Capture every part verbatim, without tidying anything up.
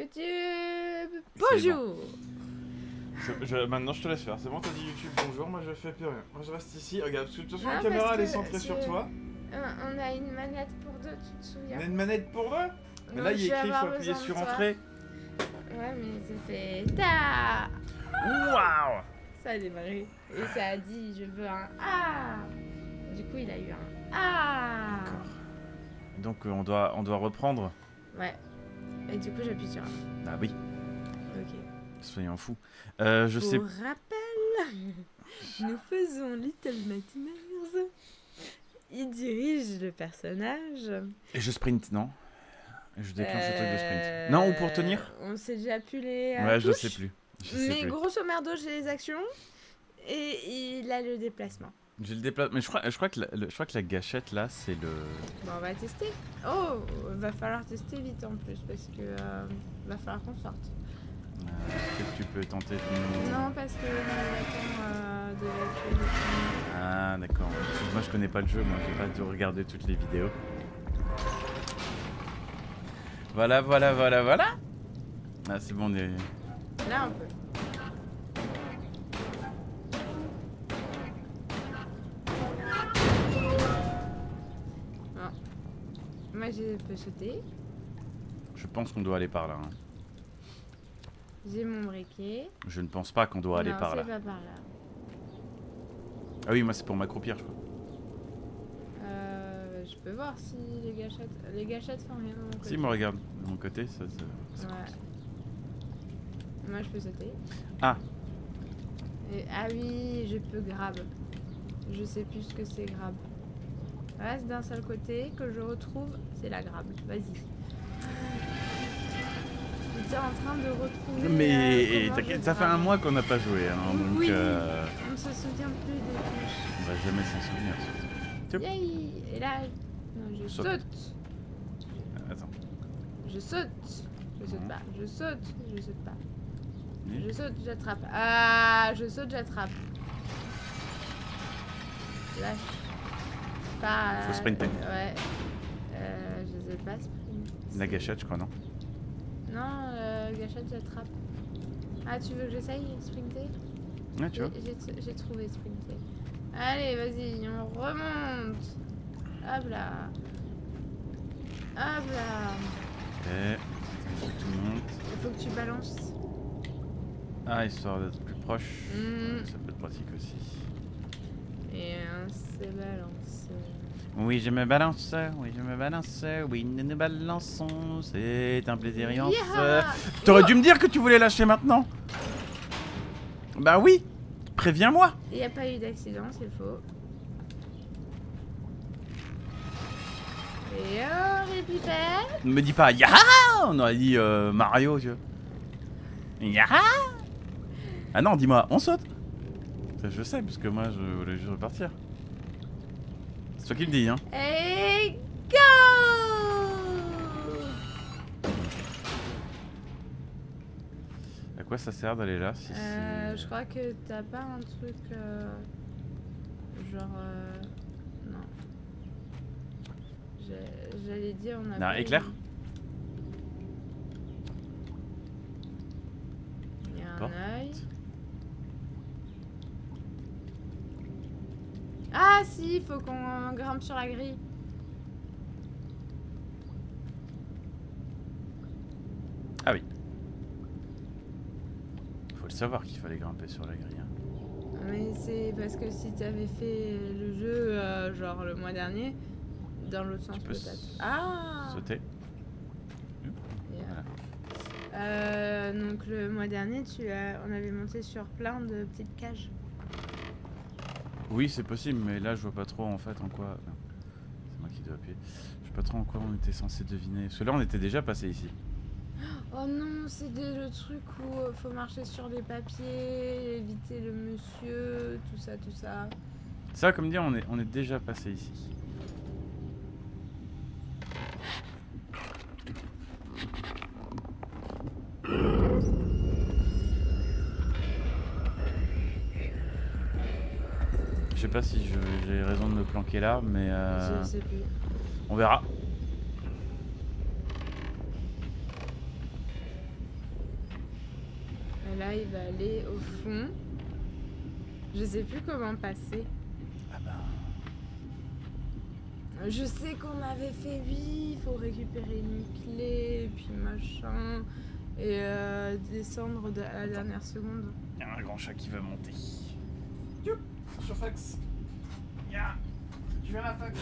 YouTube. Bonjour. Je, je, maintenant je te laisse faire, c'est bon, t'as dit YouTube bonjour, moi je fais plus rien. Moi je reste ici, regarde, parce que de toute façon Ah, la caméra elle est que centrée sur toi. On a une manette pour deux, tu te souviens? On a une manette pour deux. Mais là il est écrit, il faut appuyer sur entrée. Ouais, mais ça fait ta. Waouh. Ça a démarré. Et ça a dit je veux un A. Du coup il a eu un A. D'accord. Donc euh, on, doit, on doit reprendre. Ouais. Et du coup j'appuie sur un. Ah oui. Ok. Soyons fous. Euh, je Pour sais. rappel, nous faisons Little Nightmares. Il dirige le personnage. Et je sprint, non? Je déclenche euh... le truc de sprint. Non, ou pour tenir? On sait déjà plus les. Ouais, touches, je sais plus. Je sais mais plus. grosso merdo, j'ai les actions et il a le déplacement. J'ai le déplacement. Mais je crois, je, crois que la, le, je crois que la gâchette là, c'est le. Bon, on va tester. Oh, va falloir tester vite en plus parce que euh, va falloir qu'on sorte. Euh, Est-ce que tu peux tenter de nous... Non, parce que on attend euh, de la tuer. Ah, d'accord. Moi, je connais pas le jeu, moi, j'ai pas dû regarder toutes les vidéos. Voilà, voilà, voilà, voilà. Ah, c'est bon, on est... Là, on peut. Bon. Moi, je peux sauter. Je pense qu'on doit aller par là. Hein. J'ai mon briquet. Je ne pense pas qu'on doit aller non, par là. pas par là. Ah oui, moi, c'est pour m'accroupir, je crois. Euh, je peux voir si les gâchettes... Les gâchettes font rien de mon côté. Si, me regarde. De mon côté, ça... ça, ça Ouais. Moi, je peux sauter. Ah. Et, ah oui, je peux grab. Je sais plus ce que c'est grab. Reste d'un seul côté que je retrouve, c'est la grab. Vas-y. J'étais en train de retrouver. Mais euh, t'inquiète, ça fait un mois qu'on n'a pas joué, hein, donc oui. euh... On ne se souvient plus des touches. on va jamais s'en souvenir. Surtout. Yay. Et là, non, je Saute. saute. Attends. Je saute. Je saute Mhm. pas. Je saute. Je saute pas. Oui. Je saute, j'attrape. Ah, je saute, j'attrape. Lâche. Pas. Faut sprinter. Ouais. Euh, je sais pas sprinter. La gâchette, je crois, non? Non, euh, gâchette, j'attrape. Ah, tu veux que j'essaye sprinter? Ouais, tu vois. J'ai j'ai trouvé sprinter. Allez, vas-y, on remonte. Hop là. Hop là. Et... faut que tu montes. Il faut que tu balances. Ah, histoire d'être plus proche. Mm. Ça peut être pratique aussi. Et on se balance. Oui, je me balance, oui, je me balance, oui, nous nous balançons, c'est un plaisir immense. Yeah. T'aurais dû me dire que tu voulais lâcher maintenant. Bah oui, préviens-moi. Il n'y a pas eu d'accident, c'est faux. Et oh, les pipettes. Ne me dis pas Yaha. On aurait dit euh, Mario, tu vois. Yaha. Ah non, dis-moi, on saute. Ça, je sais, parce que moi, je voulais juste repartir. C'est toi qui me dis, hein. Et go. À quoi ça sert d'aller là si euh, Je crois que t'as pas un truc euh, genre euh, non. J'allais dire on a. Non, éclair. Il y a un Porte. œil. Ah si, il faut qu'on grimpe sur la grille. Ah oui. Faut le savoir qu'il fallait grimper sur la grille. Hein. Mais c'est parce que si tu avais fait le jeu euh, genre le mois dernier, dans l'autre sens peut-être. Ah Sauter. Yeah. Voilà. Euh, donc le mois dernier, tu as, on avait monté sur plein de petites cages. Oui, c'est possible, mais là, je vois pas trop en fait en quoi. Non, c'est moi qui dois appuyer. Je sais pas trop en quoi on était censé deviner. Parce que là, on était déjà passé ici. Oh non, c'est le truc où euh, faut marcher sur les papiers, éviter le monsieur, tout ça, tout ça. Ça, comme dire, on est, on est déjà passé ici. Je sais pas si je- j'ai raison de me planquer là, mais euh, Je sais plus. on verra. Et là, il va aller au fond. Je sais plus comment passer. Ah bah... Je sais qu'on avait fait oui, il faut récupérer une clé, et puis machin, et euh, descendre de, à la dernière seconde. Il y a un grand chat qui veut monter. Youp, je suis fax. Ya, tu viens à la fac.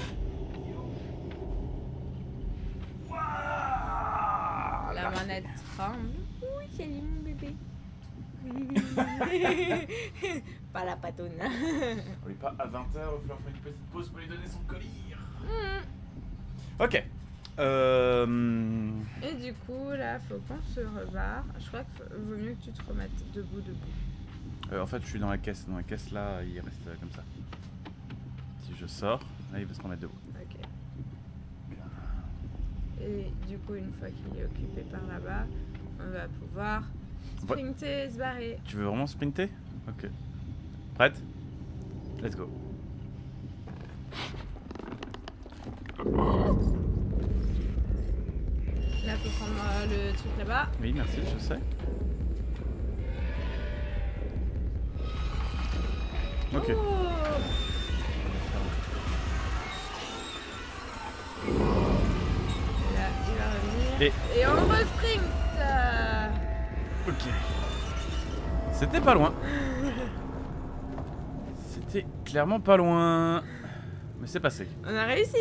Waouh, La manette tremble. Oui, salut mon bébé. Pas la patoune. Oui, pas à vingt heures, il va falloir faire une petite pause pour lui donner son colis. Mm. Ok. Euh... Et du coup, là, faut qu'on se rebarre. Je crois qu'il vaut mieux que tu te remettes debout, debout. Euh, en fait, je suis dans la caisse. Dans la caisse, là, il reste euh, comme ça. Si je sors, là, il va se remettre debout. Ok. Et du coup, une fois qu'il est occupé par là-bas, on va pouvoir sprinter et se barrer. Tu veux vraiment sprinter? Ok. Prête? Let's go. Là, faut prendre euh, le truc là-bas. Oui, merci, je sais. Ok. Oh. Là, il va revenir. Et, Et on re-sprint. euh. ok. C'était pas loin. C'était clairement pas loin. Mais c'est passé. On a réussi.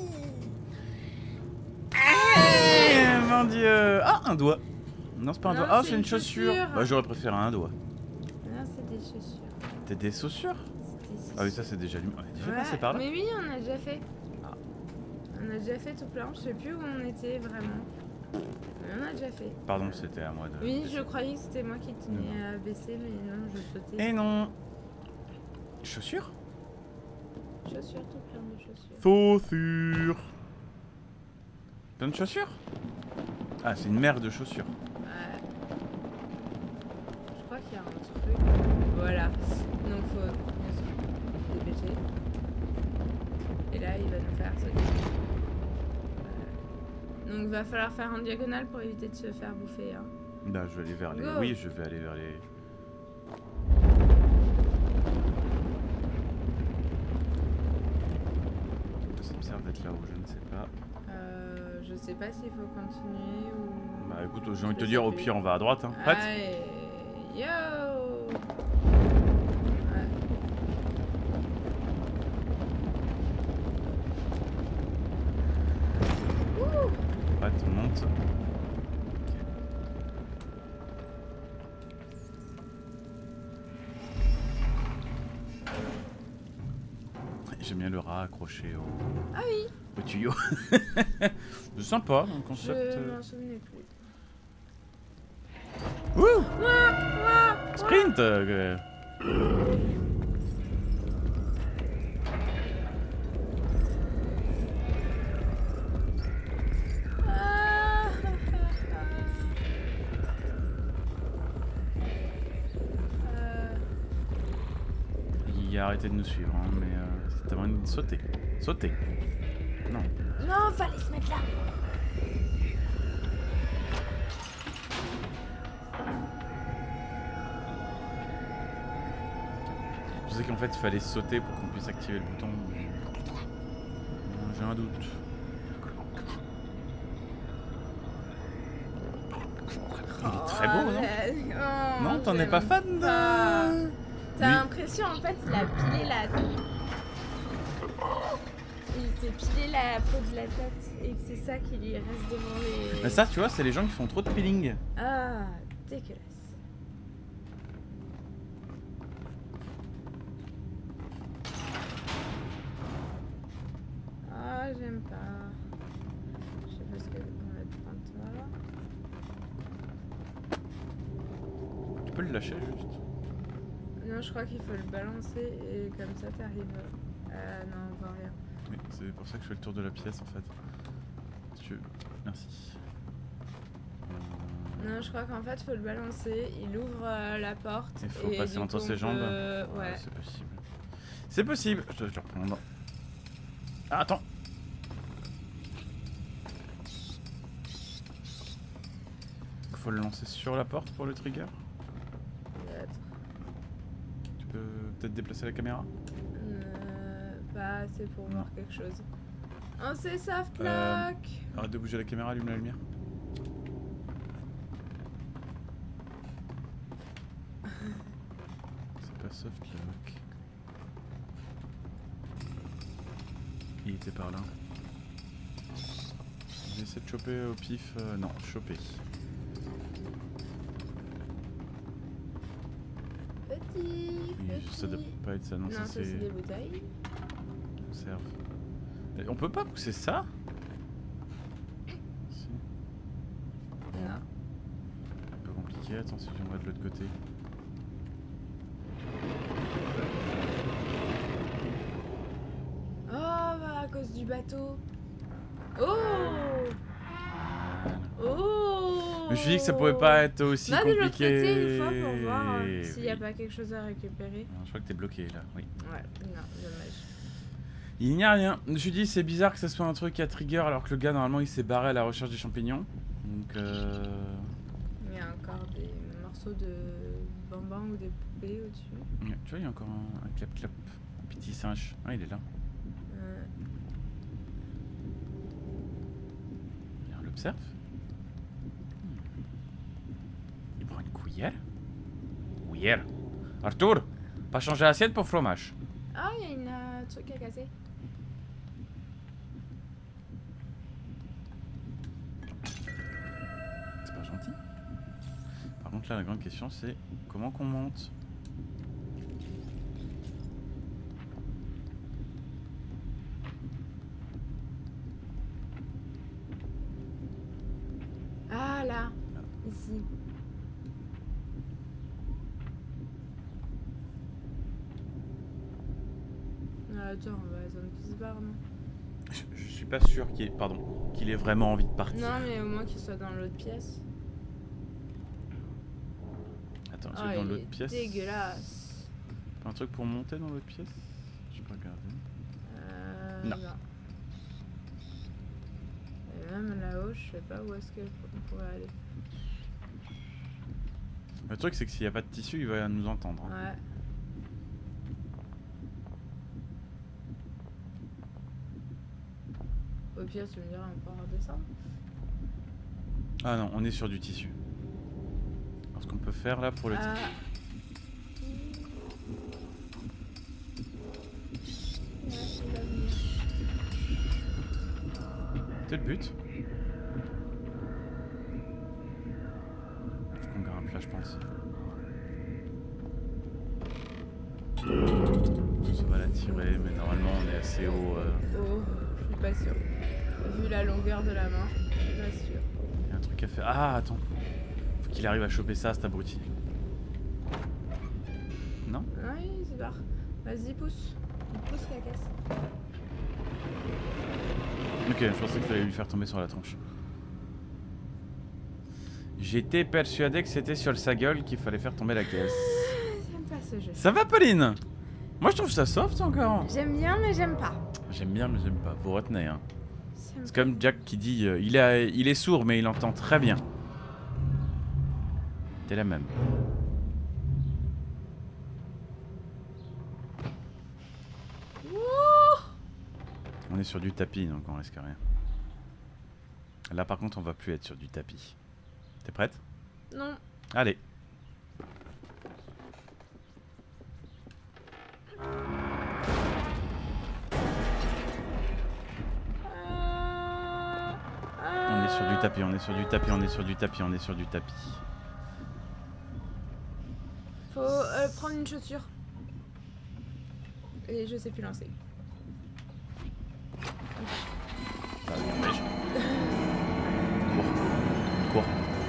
Eh, mon dieu. Ah, un doigt. Non, c'est pas un Non, doigt. Ah, c'est c'est une une chaussure. chaussure. Bah, j'aurais préféré un doigt. Non, c'est des chaussures. T'as des chaussures? C'est des chaussures. Ah oui, ça c'est déjà lu. On est déjà Ouais, passé par là. mais oui, on a déjà fait. On a déjà fait tout plein. Je sais plus où on était vraiment. Mais on a déjà fait. Pardon, c'était à moi de... Oui, je croyais que c'était moi qui tenais à baisser, mais non, je sautais. Et non. Chaussures? Chaussures, tout plein de chaussures. Chaussures. Plein de chaussures? Ah, c'est une mer de chaussures. Ouais. Je crois qu'il y a un truc. Voilà. Donc faut se dépêcher. Et là, il va nous faire sauter. Voilà. Donc va falloir faire en diagonale pour éviter de se faire bouffer. Hein. Là, je vais aller vers les... Go. Oui, je vais aller vers les... Ça me sert d'être là où je ne sais pas. Euh, je sais pas s'il faut continuer ou... Bah écoute, j'ai envie de te Je dire, sais au plus. pire, on va à droite. Hein. Prête? Allez, yo. Ouais. Ouh. Prête, on monte. J'aime bien le rat accroché au, Ah oui, au tuyau. C'est sympa, un concept. je euh. m'en souvenais plus. Wouh! Ouah, ouah, Sprint! euh, ah. Euh, Il a arrêté de nous suivre, hein, mais euh, c'était vraiment de sauter. Sauter. Non. Non, fallait se mettre là. Je pensais qu'en fait il fallait sauter pour qu'on puisse activer le bouton. mais- J'ai un doute. Il est très beau, non? Oh, Non, t'en es j'aime pas fan pas. de... T'as Oui. l'impression en fait il a pilé la... Il s'est pilé la peau de la tête et que c'est ça qui lui reste devant les... Mais ça, tu vois, c'est les gens qui font trop de peeling. Ah, dégueulasse. Ah, j'aime pas. Je sais pas ce qu'on va te prendre toi. Tu peux le lâcher juste. Non, je crois qu'il faut le balancer et comme ça t'arrives... Euh, non, on voit rien. Oui, c'est pour ça que je fais le tour de la pièce en fait. Si tu veux. Merci. Euh, Non, je crois qu'en fait, faut le balancer. Il ouvre euh, la porte. Il faut et passer du entre coup, ses on jambes. peut- Ouais. Ouais, c'est possible. C'est possible. Je dois te reprendre. Ah, attends. Faut le lancer sur la porte pour le trigger. peux peut-être déplacer la caméra? Euh, pas assez pour Non. voir quelque chose. Oh, c'est soft lock. Euh, Arrête de bouger la caméra, allume la lumière. C'est pas soft lock. Il était par là. J'ai essayé de choper au pif. Euh, non, choper. Petit, Oui, petit. ça doit pas être ça, non, Non, ça ça c'est c'est. des bouteilles. Conserve. Et on peut pas pousser ça? Si. Non. Un peu compliqué, attends si on va de l'autre côté. Oh, bah, à cause du bateau. Oh. Oh. Je me suis dit que ça pouvait pas être aussi Va de l'autre compliqué. côté une fois pour voir hein, s'il n'y a Oui. pas quelque chose à récupérer. Non, je crois que t'es bloqué là, oui. Ouais, non, dommage. Il n'y a rien. Je me suis dit c'est bizarre que ça soit un truc à trigger alors que le gars normalement il s'est barré à la recherche des champignons. Donc euh... Il y a encore des morceaux de bambins ou des poupées au-dessus. ouais, tu vois il y a encore un, un clap clap. Un petit singe. Ah il est là. Euh, On l'observe. Il prend une cuillère. Cuillère. Arthur, pas changer l'assiette pour fromage. Ah, il y a une euh, truc à casser. C'est pas gentil. Par contre là la grande question c'est comment qu'on monte. Ah là, ici. Ah, attends, on va attendre qu'il se barre, non? Je, je suis pas sûr qu'il ait, pardon, qu'il ait vraiment envie de partir. Non, mais au moins qu'il soit dans l'autre pièce. Attends, tu Oh, es dans il l'autre est pièce. dégueulasse. Pas un truc pour monter dans l'autre pièce? Je peux regarder. Euh, Non. Et même là-haut, je sais pas où est-ce qu'on pourrait aller. Le truc c'est que s'il n'y a pas de tissu, il va nous entendre. hein. Ouais. Au pire, tu me diras, on peut redescendre. Ah non, on est sur du tissu. Alors ce qu'on peut faire là pour le Ah. Ouais, il va venir. C'est le but. Faut qu'on grimpe là, je pense. Ça va l'attirer, mais normalement on est assez haut. euh. Oh, je suis pas sûre. Vu la longueur de la main, je suis pas sûre. Il y a un truc à faire. Ah, attends. Faut qu'il arrive à choper ça, cet abruti. Non? Oui, il se barre. Vas-y, pousse. Pousse la caisse. Ok, je pensais qu'il fallait lui faire tomber sur la tronche. J'étais persuadé que c'était sur sa gueule qu'il fallait faire tomber la caisse. J'aime pas ce jeu. Ça va, Pauline? Moi, je trouve ça soft encore. J'aime bien, mais j'aime pas. J'aime bien, mais j'aime pas. Vous retenez, hein. J'aime C'est comme Jack qui dit euh, il, a, il est sourd, mais il entend très bien. T'es la même. On est sur du tapis, donc on risque rien. Là, par contre, on va plus être sur du tapis. T'es prête? Non. Allez. On est sur du tapis, on est sur du tapis, on est sur du tapis, on est sur du tapis. Faut euh, prendre une chaussure. Et je sais plus lancer. Ça dépêche. Cours. Cours.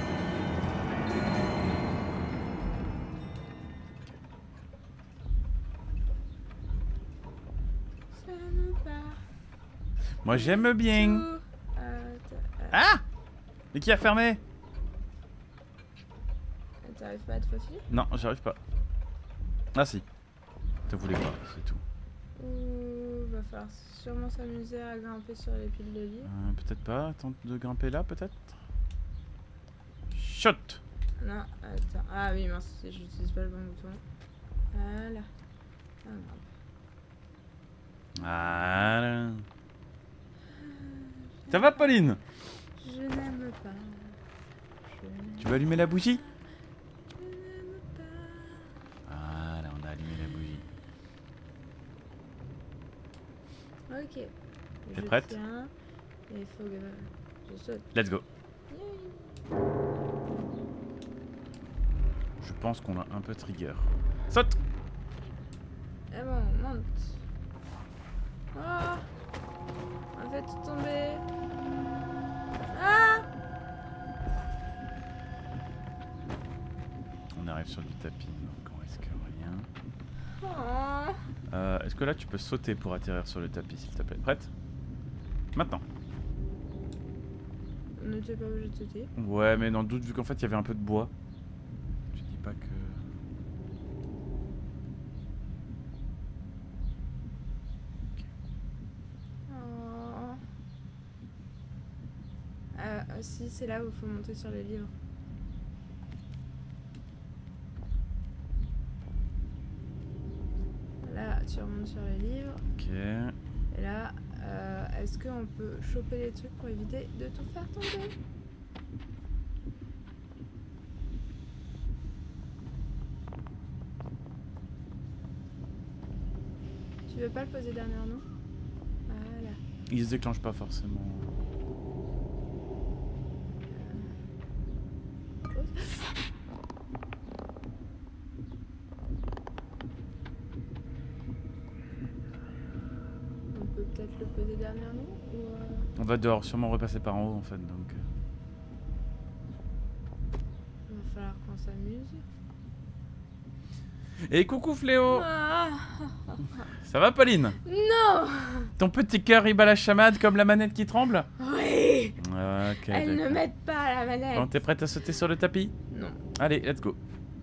Ça me part. Moi j'aime bien. Tout. Euh, t'as- euh, Ah! Mais qui a fermé? T'arrives pas à te faufiler? Non, j'arrive pas. Ah si. Te voulais pas, c'est tout. Ou va falloir sûrement s'amuser à grimper sur les piles de lit. Euh, peut-être pas. Tente de grimper là, peut-être. Shot! Non, attends. Ah oui, mince, j'utilise pas le bon bouton. Voilà. Ah, non. Voilà. Ça va, Pauline? Je n'aime pas. Je n'aime Tu veux allumer la bougie? Je n'aime pas. Voilà, on a allumé la bougie. Ok. T'es Je prête? tiens, et il faut que je saute. Let's go. Yay. Je pense qu'on a un peu trigger. Saute! Et bon, monte. Ah, on fait tout tomber. Ah! On arrive sur du tapis, donc on risque rien. Oh. Euh, Est-ce que là tu peux sauter pour atterrir sur le tapis, s'il te plaît? Prête? Maintenant. On n'était pas obligé de sauter. Ouais, mais dans le doute, vu qu'en fait il y avait un peu de bois. Je dis pas que. Oh. Euh, si, c'est là où il faut monter sur les livres. Là, tu remontes sur les livres. Ok. Et là, euh, est-ce qu'on peut choper les trucs pour éviter de tout faire tomber? Tu veux pas le poser derrière nous? Voilà. Il se déclenche pas forcément. On peut peut-être le poser derrière nous ou euh... On va dehors, sûrement repasser par en haut en fait, donc. Il va falloir qu'on s'amuse. Et coucou Fléau! Ah. Ça va, Pauline? Non! Ton petit cœur il bat la chamade comme la manette qui tremble? Oui! Ok. Elle ne d'accord. m'aide pas la manette. Bon, t'es prête à sauter sur le tapis? Non. Allez, let's go.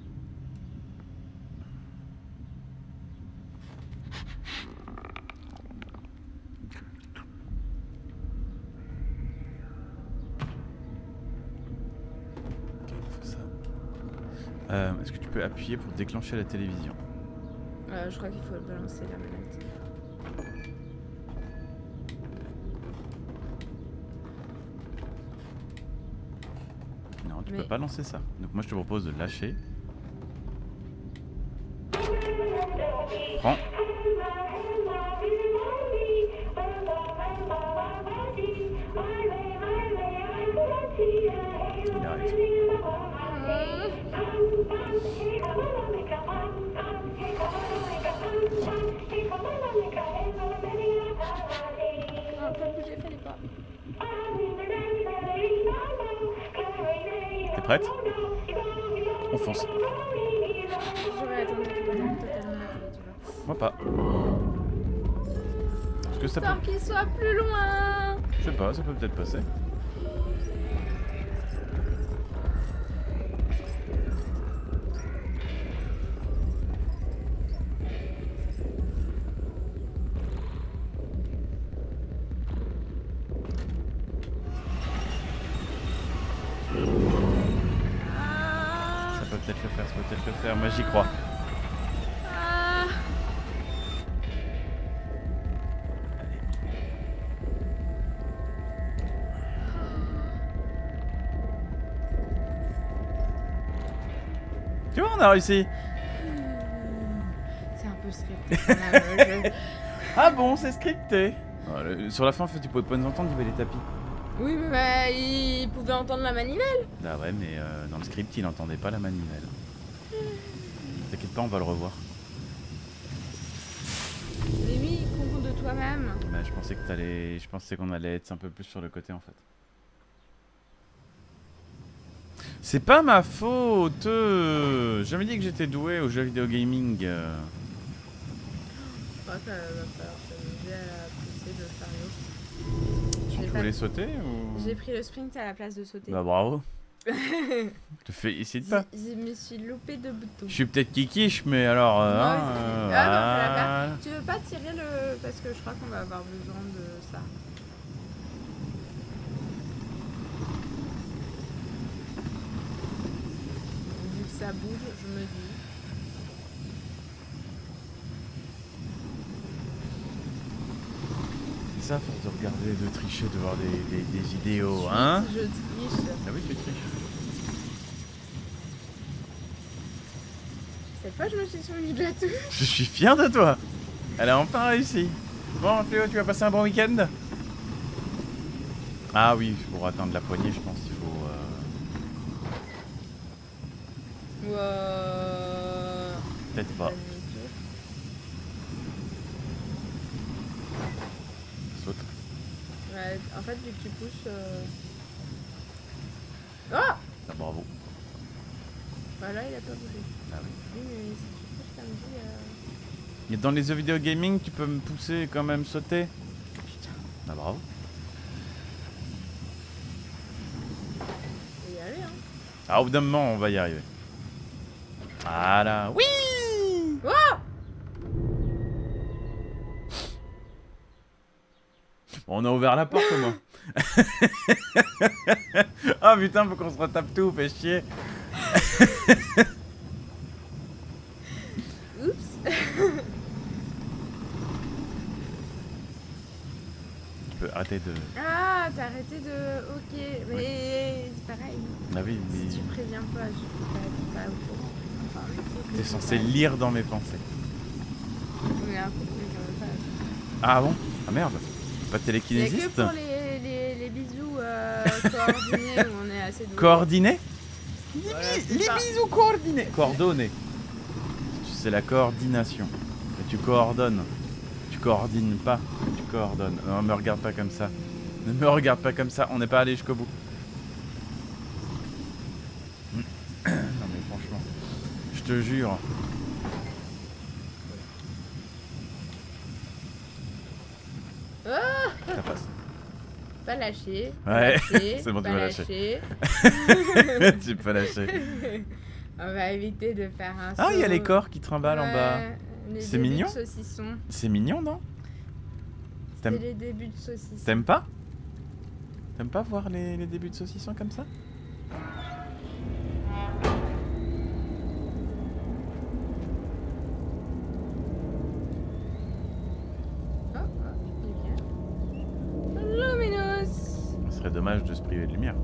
Ok, il faut ça. Euh, Est-ce que tu peux appuyer pour déclencher la télévision? Euh, je crois qu'il faut balancer la manette. Non, tu Mais- peux pas lancer ça. Donc moi je te propose de lâcher. Prends. Il arrive. Ah, faut bouger, fallait pas. T'es prête? On fonce. J'aurais attendu qu'il totalement la télé, tu vois. Moi pas. Est-ce que ça peut... Histoire qu'il soit plus loin. Je sais pas, ça peut peut-être passer. Ah. Ça peut peut-être le faire, ça peut peut-être le faire. Moi j'y crois. Ah. Tu vois, on a réussi. C'est un peu scripté quand même, le jeu. Ah bon, c'est scripté. Ah, le- sur la fin, en fait, tu pouvais pas nous entendre, il y avait les tapis. Oui, mais bah, il pouvait entendre la manivelle. Ah ouais, mais euh, dans le script, il n'entendait pas la manivelle. T'inquiète pas, on va le revoir. Mais oui, concours de toi-même. Mais je pensais que t'allais, je pensais qu'on allait être un peu plus sur le côté en fait. C'est pas ma faute. euh. J'ai jamais dit que j'étais doué au jeu vidéo gaming. euh. Je crois qu'il va falloir s'amuser à pousser de faire l'autre. Tu J'ai voulais pas- sauter ou... J'ai pris le sprint à la place de sauter. Bah bravo. Je te félicite pas. Je je me suis loupé de boutons. Je suis peut-être kikiche, mais alors. euh, Moi hein, aussi. euh, Ah, bah, faut la voilà. faire. Tu veux pas tirer le... Parce que je crois qu'on va avoir besoin de ça. Vu que ça bouge, je me dis... ça, force de regarder, de tricher, de voir des, des, des vidéos, hein? Je triche. Ah oui, tu triches. Cette fois, je me suis souvenu de la touche. Je suis fier de toi. Elle a enfin réussi. Bon, Fléau, tu vas passer un bon week-end? Ah oui, pour atteindre la poignée, je pense qu'il faut... Euh... Wow. Peut-être pas. Saute. Ouais, en fait, vu que tu pousses... Euh... Oh Ah, bravo. Voilà, il a pas bougé. Ah oui. Oui, mais si tu pousses comme dit... Euh... Et dans les jeux vidéo gaming, tu peux me pousser et quand même sauter? Putain. Ah bravo. On va y aller, hein. Ah, au bout d'un moment, on va y arriver. Voilà. Oui. Oh On a ouvert la porte au moins. Oh putain, faut qu'on se retape tout, fait chier. Oups. Tu peux arrêter de... Ah, t'as arrêté de... Ok, mais oui. C'est pareil. Ah oui, mais... Si tu préviens pas, je suis pas, pas au courant. Enfin, t'es censé lire dans mes pensées. Oui, un peu, mais quand même pas. Ah bon? Ah merde. Pas Il y a télékinésiste? que pour les, les, les bisous euh, coordonnés où on est assez doué. Coordonné? Voilà, Les, c'est les ça. bisous coordonnés. Coordonnés. C'est la coordination. Et tu coordonnes. Tu coordines pas. Tu coordonnes. Non, me regarde pas comme ça. Ne me regarde pas comme ça. On n'est pas allé jusqu'au bout. Non mais franchement. Je te jure. Oh, Ça passe. pas lâcher. Ouais, lâcher, c'est bon, tu pas vas lâcher. lâcher. Tu peux lâcher. On va éviter de faire un Ah, il y a saut. les corps qui trimballent en bas. Ouais, les C'est débuts mignon. de saucisson. C'est mignon, non? C'est T'aimes les débuts de saucisson. T'aimes pas? T'aimes pas voir les, les débuts de saucisson comme ça? Oh, oh, lumière. Luminous. Ce serait dommage de se priver de lumière.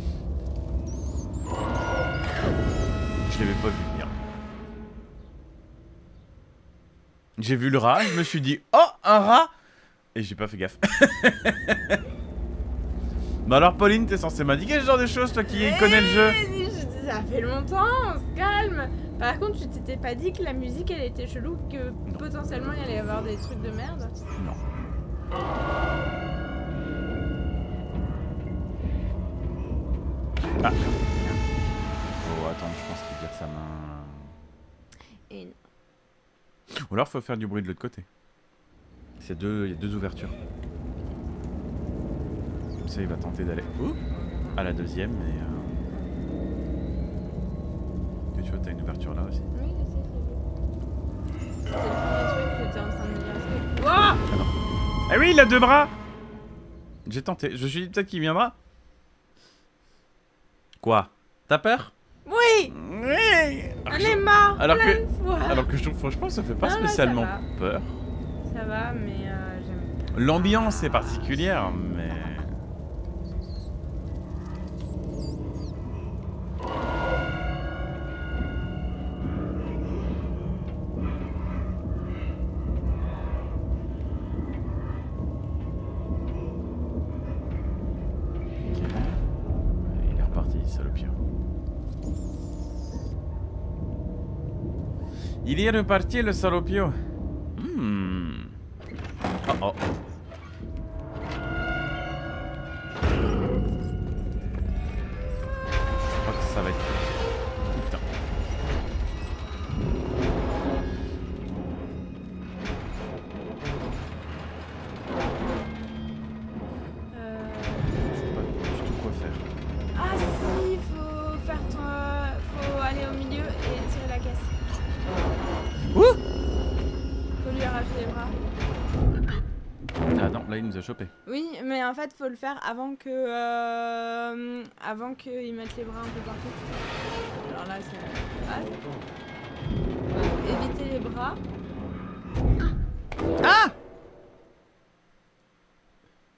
Je l'avais pas vu venir. J'ai vu le rat, je me suis dit oh, un rat! Et j'ai pas fait gaffe. Bah alors Pauline, t'es censée m'indiquer ce genre de choses, toi qui connais le jeu. Eh, ça fait longtemps, on se calme. Par contre, tu t'étais pas dit que la musique elle était chelou, que Non. potentiellement il allait y avoir des trucs de merde? Non. Ah. Oh attends, je pense qu'il tire sa main. Et non. Ou alors faut faire du bruit de l'autre côté. C'est deux, il y a deux ouvertures. Comme ça il va tenter d'aller ouh, à la deuxième mais euh... que tu vois t'as une ouverture là aussi. Oui, je sais, j'ai vu. C'était le premier truc que t'es en train de me dire. Wouah! Ah non. Ah oui, il a deux bras. J'ai tenté. Je me suis dit peut-être qu'il viendra. Quoi? T'as peur? Oui! Oui. On est mort alors plein que- de fois. Alors que je trouve franchement ça fait pas Ah, bah, ça spécialement va. peur. Ça va, mais euh, j'aime. L'ambiance est particulière, mais... Ok. Il est reparti, salopio. Il est reparti, le salopio. Hmm. Oh oh. Je crois que ça va être... Oh, putain. Euh... Je sais pas du tout quoi faire. Ah si, faut faire ton... euh, faut aller au milieu et tirer la caisse. Ouh! Faut lui arracher les bras. Ah non, là il nous a chopé. Oui, mais en fait, faut le faire avant que... Euh, avant qu'ils mettent les bras un peu partout. Alors là, c'est... Ah. Faut éviter les bras. Ah!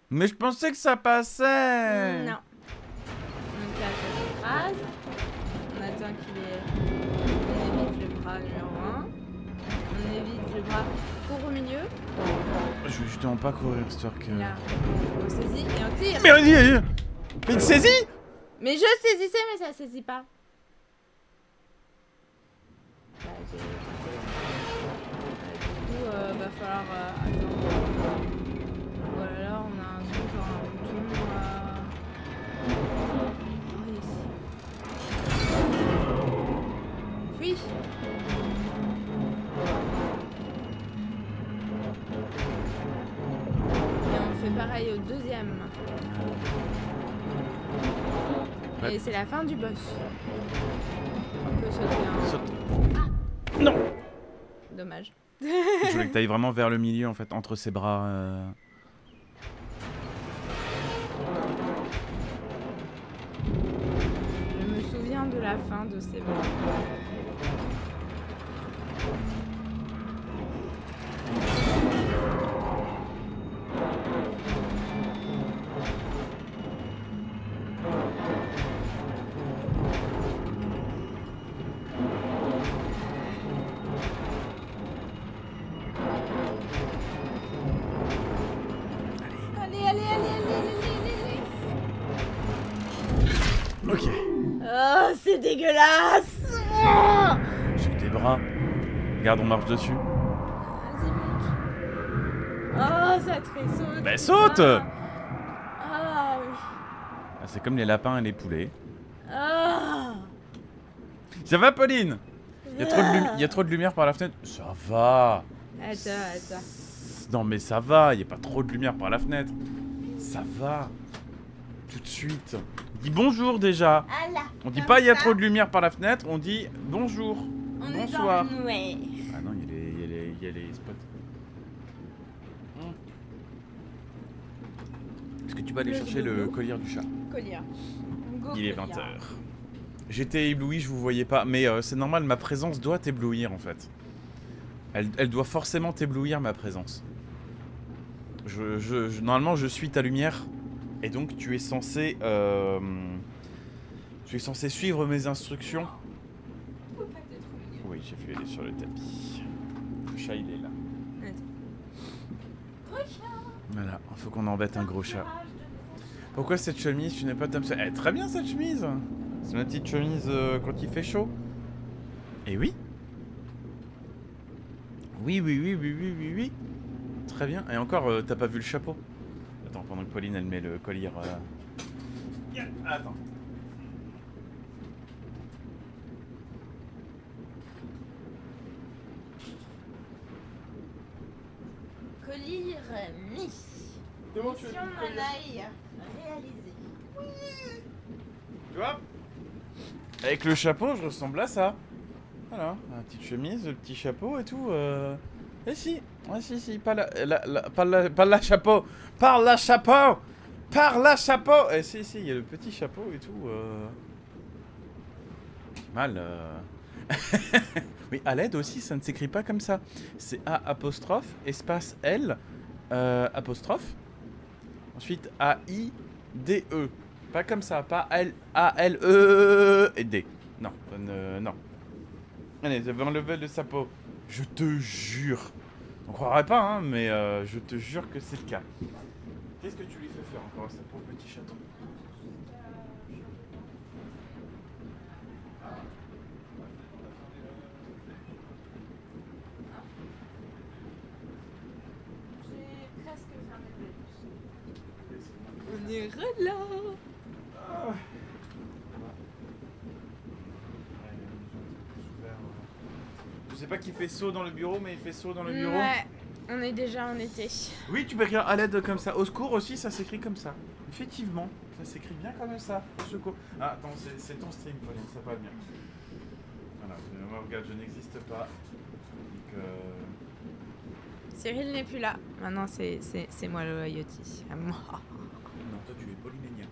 Mais je pensais que ça passait. Non. Donc là, ça s'écrase. On attend qu'il est... On évite le bras numéro un. On évite le bras court au milieu. Je veux justement pas courir, histoire que... Là, on saisit et on tire. Mais on dit... Mais il saisit. Mais je saisissais, mais ça saisit pas. Bah, j'ai... Du coup, euh, va falloir euh, attendre. Ou alors, on a un truc genre un bouton. Euh... Oh, ici. Fuis. Et on fait pareil au deuxième. Ouais. Et c'est la fin du boss. On peut sauter un... Saute. Ah. Non. Dommage. Je voulais que t'ailles vraiment vers le milieu, en fait, entre ses bras. Euh... Je me souviens de la fin de ces bras. Allez, allez, allez, allez, allez, allez, allez. Ok. Oh, c'est dégueulasse. Oh, J'ai tes bras. Regarde, on marche dessus. vas-y, mec. Oh, ça te fait sauter. Bah saute. Ah, ah oui. Ah, c'est comme les lapins et les poulets. Ah. Ça va, Pauline? Il y a trop de lumi- y a trop de lumière par la fenêtre. Ça va. Attends, attends. Non mais ça va, il y a pas trop de lumière par la fenêtre. Ça va. Tout de suite. Dis bonjour déjà. Ah là. On dit comme pas il y a ça. trop de lumière par la fenêtre, on dit bonjour. On Bonsoir. est dans le noir. Ah non, il y a les, il y a les, il y a les spots. Hmm. Est-ce que tu vas aller Le chercher le dodo. collier du chat? Collier. Go Il est collier. vingt heures. J'étais ébloui, je vous voyais pas, mais euh, c'est normal, ma présence doit t'éblouir en fait. Elle, elle doit forcément t'éblouir, ma présence. Je, je, je- normalement, je suis ta lumière, et donc tu es censé, euh, tu es censé suivre mes instructions. Oui, j'ai fait aller sur le tapis. Le chat, il est là. Voilà, il faut qu'on embête un gros chat. Pourquoi cette chemise? Tu n'es pas Tom Sawyer. Eh, très bien cette chemise. C'est ma petite chemise euh, quand il fait chaud. Et oui. Oui, oui, oui, oui, oui, oui, oui. Très bien. Et encore, euh, t'as pas vu le chapeau? Attends, pendant que Pauline, elle met le collier... Euh... Yeah, attends. Collier mis. C'est bon, tu veux Mission le collier? Manaï réalisée. Tu vois? Avec le chapeau, je ressemble à ça. Voilà, la petite chemise, le petit chapeau et tout. Euh... Et si, ah, si, si, pas la, la, la, pas la, pas la chapeau, par la chapeau, par la chapeau. Et si, si, il y a le petit chapeau et tout. Euh... Mal. Euh... Oui, à l'aide aussi, ça ne s'écrit pas comme ça. C'est A apostrophe, espace L, euh, apostrophe. Ensuite A I D E. Pas comme ça, pas L A L E et D. Non, euh, non. Allez, j'avais enlevé le chapeau. Je te jure. On croirait pas, hein, mais euh, je te jure que c'est le cas. Qu'est-ce que tu lui fais faire encore à ce pauvre petit chaton? J'ai presque fermé le bus. On est là. Ah. Je sais pas qui fait saut dans le bureau, mais il fait saut dans le bureau. Ouais, on est déjà en été. Oui, tu peux écrire à l'aide comme ça. Au secours aussi, ça s'écrit comme ça. Effectivement, ça s'écrit bien comme ça. Au secours. Ah, attends, c'est ton stream, Pauline, ça va bien. Voilà, moi, regarde, je n'existe pas. Donc, euh... Cyril n'est plus là. Maintenant, c'est moi le Yoti. À moi. Non, toi, tu es Polynémien.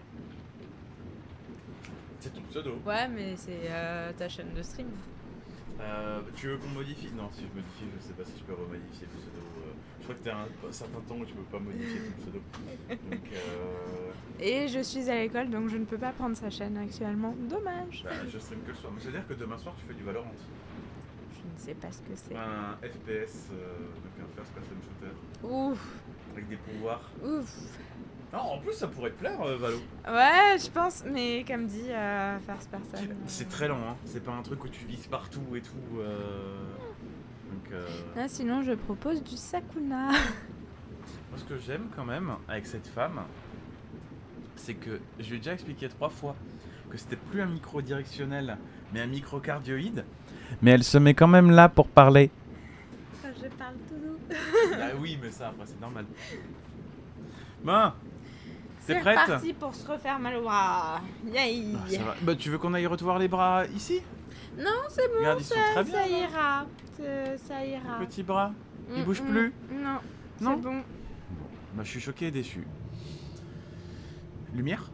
C'est ton pseudo. Ouais, mais c'est euh, ta chaîne de stream. Euh, tu veux qu'on modifie? Non, si je modifie, je sais pas si je peux remodifier le pseudo. euh, Je crois que t'as un, un certain temps où tu peux pas modifier ton pseudo. Donc, euh... Et je suis à l'école, donc je ne peux pas prendre sa chaîne actuellement. Dommage. bah, je stream que le soir. Mais ça veut dire que demain soir, tu fais du Valorant. Je ne sais pas ce que c'est. Un F P S, euh, donc un first person shooter. Ouf. Avec des pouvoirs. Ouf. Non, en plus, ça pourrait te plaire, euh, Valo. Ouais, je pense, mais comme dit, euh, first person. euh, C'est très lent, hein. C'est pas un truc où tu vises partout et tout. Euh... Donc, euh... Ah, sinon, je propose du Sakuna. Moi, ce que j'aime quand même avec cette femme, c'est que je lui ai déjà expliqué trois fois que c'était plus un micro directionnel, mais un micro cardioïde. Mais elle se met quand même là pour parler. Je parle tout doux. Bah oui, mais ça, après, c'est normal. Bon, t'es C'est prête? parti pour se refaire mal au bras. Yay. Ah, ça va. Bah, tu veux qu'on aille revoir les bras ici? Non, c'est bon, Regarde, ils sont ça, très bien, ça là. ira. Ça, ça ira. Les petits bras? Ils Mm, bougent mm, plus? Non, Non c'est bon. Bah, je suis choqué et déçu. Lumière?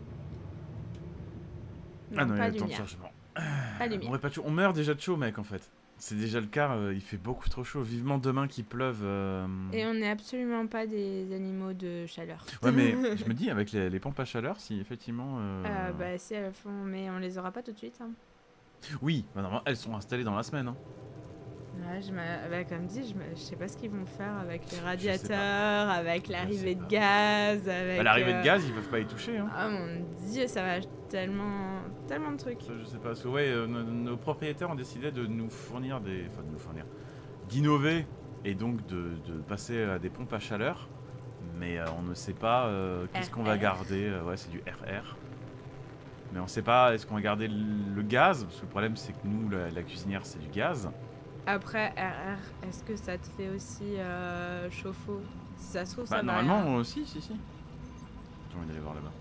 Non, Ah non, il y pas a le temps de lumière. chargement. Pas On, lumière. aurait pas de chaud. On meurt déjà de chaud, mec, en fait. C'est déjà le cas, euh, il fait beaucoup trop chaud. Vivement demain qu'il pleuve. euh, Et on n'est absolument pas des animaux de chaleur. Ouais, mais je me dis, avec les, les pompes à chaleur, si effectivement. euh, Euh, bah si elles font, mais on les aura pas tout de suite. Hein. Oui, bah, normalement, elles sont installées dans la semaine. Hein. Ouais, je m'a- bah, comme dit, je, m'a- je sais pas ce qu'ils vont faire avec les sais radiateurs, avec l'arrivée de pas. gaz, avec. Bah, l'arrivée euh, de gaz, ils peuvent pas y toucher. Hein. Ah mon dieu, ça va tellement, tellement de trucs. Ça, je sais pas. Parce que, ouais, euh, nos, nos propriétaires ont décidé de nous fournir des. Enfin, de nous fournir. D'innover et donc de, de passer à des pompes à chaleur. Mais euh, on ne sait pas euh, qu'est-ce qu'on va R R. garder. euh, ouais, c'est du R R. Mais on sait pas, est-ce qu'on va garder le, le gaz? Parce que le problème, c'est que nous, la, la cuisinière, c'est du gaz. Après R R, est-ce que ça te fait aussi euh, chauffe-eau? Si ça se trouve, Bah, ça va. normalement, euh, si, si, si. J'ai envie d'aller voir là-bas.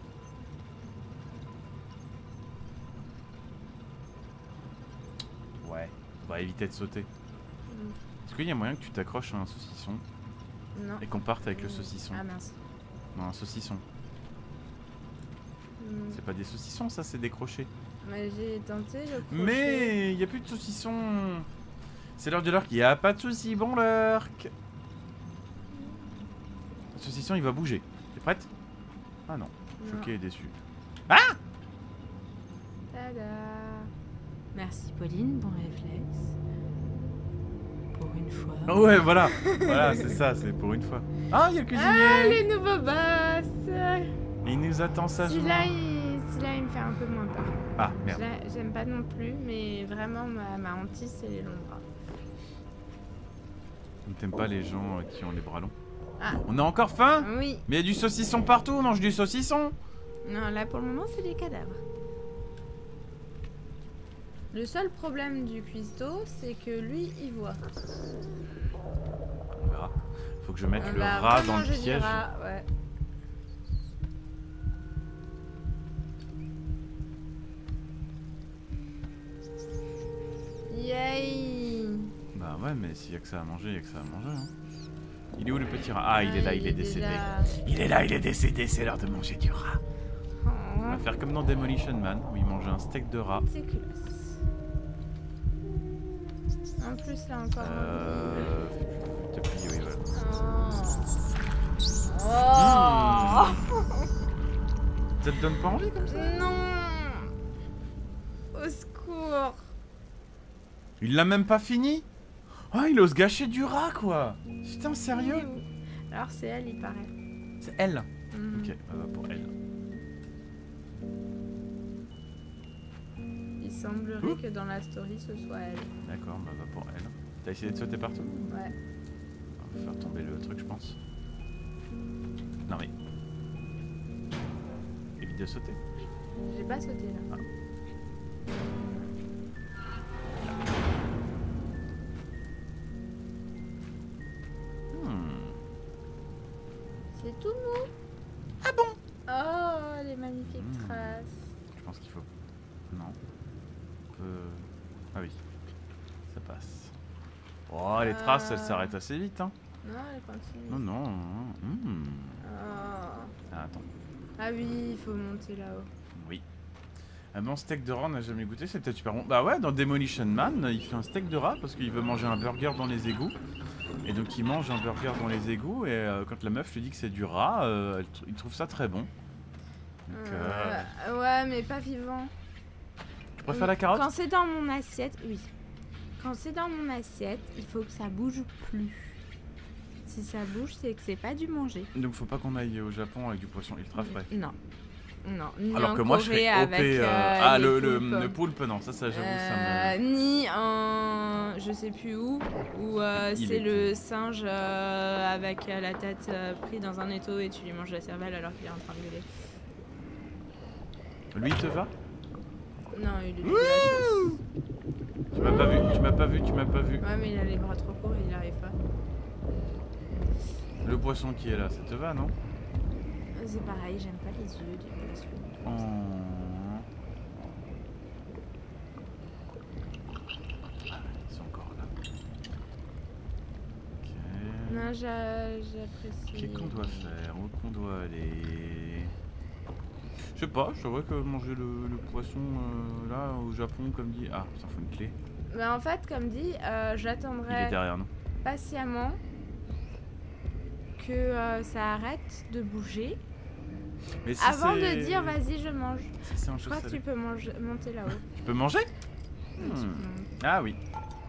Ouais, on va éviter de sauter. Mm. Est-ce qu'il y a moyen que tu t'accroches à un saucisson Non. et qu'on parte avec le saucisson? Ah mince. Non, un saucisson. Mm. C'est pas des saucissons, ça, c'est des crochets. Mais j'ai tenté le crochet. Mais il n'y a plus de saucissons. C'est l'heure de l'heure qu'il n'y a pas de soucis, bon lurk. Le saucisson, il va bouger. T'es prête? Ah non, Non. choqué et déçu. Tada. Merci Pauline, bon réflexe. Pour une fois. Oh ouais, voilà. Voilà, c'est ça, c'est pour une fois. Ah, il y a le cuisinier. Ah, les nouveaux boss. Et il nous attend sagement. Celui-là, il... celui-là, il me fait un peu moins peur. Ah, merde. Celui-là, j'aime pas non plus, mais vraiment, ma, ma hantise, c'est les longs bras. On t'aime pas les gens euh, qui ont les bras longs. Ah, On a encore faim? oui. Mais il y a du saucisson partout, on mange du saucisson. Non, là, pour le moment, c'est des cadavres. Le seul problème du cuistot, c'est que lui, il voit. On verra. Faut que je mette On le va rat dans le remanger du piège. rat, ouais. Yay! Bah ouais, mais s'il y a que ça à manger, il y a que ça à manger. Hein. Il est où le petit rat? Ah, il est là, il est décédé. déjà- Il est là, il est décédé, c'est l'heure de manger du rat. On va Oh, faire comme dans Demolition Man, où il mangeait un steak de rat. c'est classe. En plus, là encore. Euh... T'as plié, oui, voilà. Oh. Oh. Ça te donne pas envie comme ça? Non! Au secours! Il l'a même pas fini? Oh, il ose gâcher du rat, quoi! Putain, sérieux? Alors, c'est elle, il paraît. C'est elle. Mhm. Ok, bah, bah, pour elle. Il semblerait Ouh. que dans la story, ce soit elle. D'accord, bah, bah pour elle. T'as essayé de sauter partout? Ouais. On va faire tomber le truc, je pense. Non mais... Évite de sauter. J'ai pas sauté là. Hmm. C'est tout mou. Ah bon? Oh, les magnifiques Mmh. traces. Je pense qu'il faut... Non. On peut... Ah oui. Ça passe. Oh, les traces, elles Ah. s'arrêtent assez vite, hein. Non, elle continue. Non, non. Hmm. Oh. Ah, attends. Ah oui, il faut monter là-haut. Oui. Un bon steak de rat, on n'a jamais goûté, c'est peut-être super bon. Bah ouais, dans Demolition Man, il fait un steak de rat parce qu'il veut manger un burger dans les égouts. Et donc il mange un burger dans les égouts et euh, quand la meuf lui dit que c'est du rat, euh, elle, il trouve ça très bon. Donc, euh... Euh, ouais, mais pas vivant. Tu préfères la carotte? Quand c'est dans mon assiette, oui. Quand c'est dans mon assiette, il faut que ça bouge plus. Si ça bouge, c'est que c'est pas du manger. Donc faut pas qu'on aille au Japon avec du poisson ultra frais. Non. Non, ni alors en que moi je Corée serais O P. avec, Euh... euh, ah, les le, poulpes. le, le poulpe, non, ça, ça j'avoue, Euh, ça me. Ni en. Je sais plus où, où euh, Il c'est est- le singe euh, avec euh, la tête euh, pris dans un étau et tu lui manges la cervelle alors qu'il est en train de gueuler. Lui, il te va? Non, il est dégueulasse. Tu m'as pas vu, tu m'as pas vu, tu m'as pas vu. Ouais, mais il a les bras trop courts et il arrive pas. Le poisson qui est là, ça te va, non? C'est pareil, j'aime pas les yeux du poisson. Oh. Ah, ils sont encore là. Ok. Non, j'a- j'apprécie. Qu'est-ce qu'on doit faire? Où qu'on doit aller? Je sais pas, je vrai que manger le, le poisson euh, là au Japon, comme dit. Ah, ça faut une clé. Mais en fait, comme dit, euh, Il est j'attendrai derrière nous. patiemment que euh, ça arrête de bouger Mais si avant c'est- de dire vas-y, je mange. Si c'est un Je peu crois que salé. tu peux manger, monter là-haut. Tu peux manger? Tu Hmm. peux monter. Ah oui,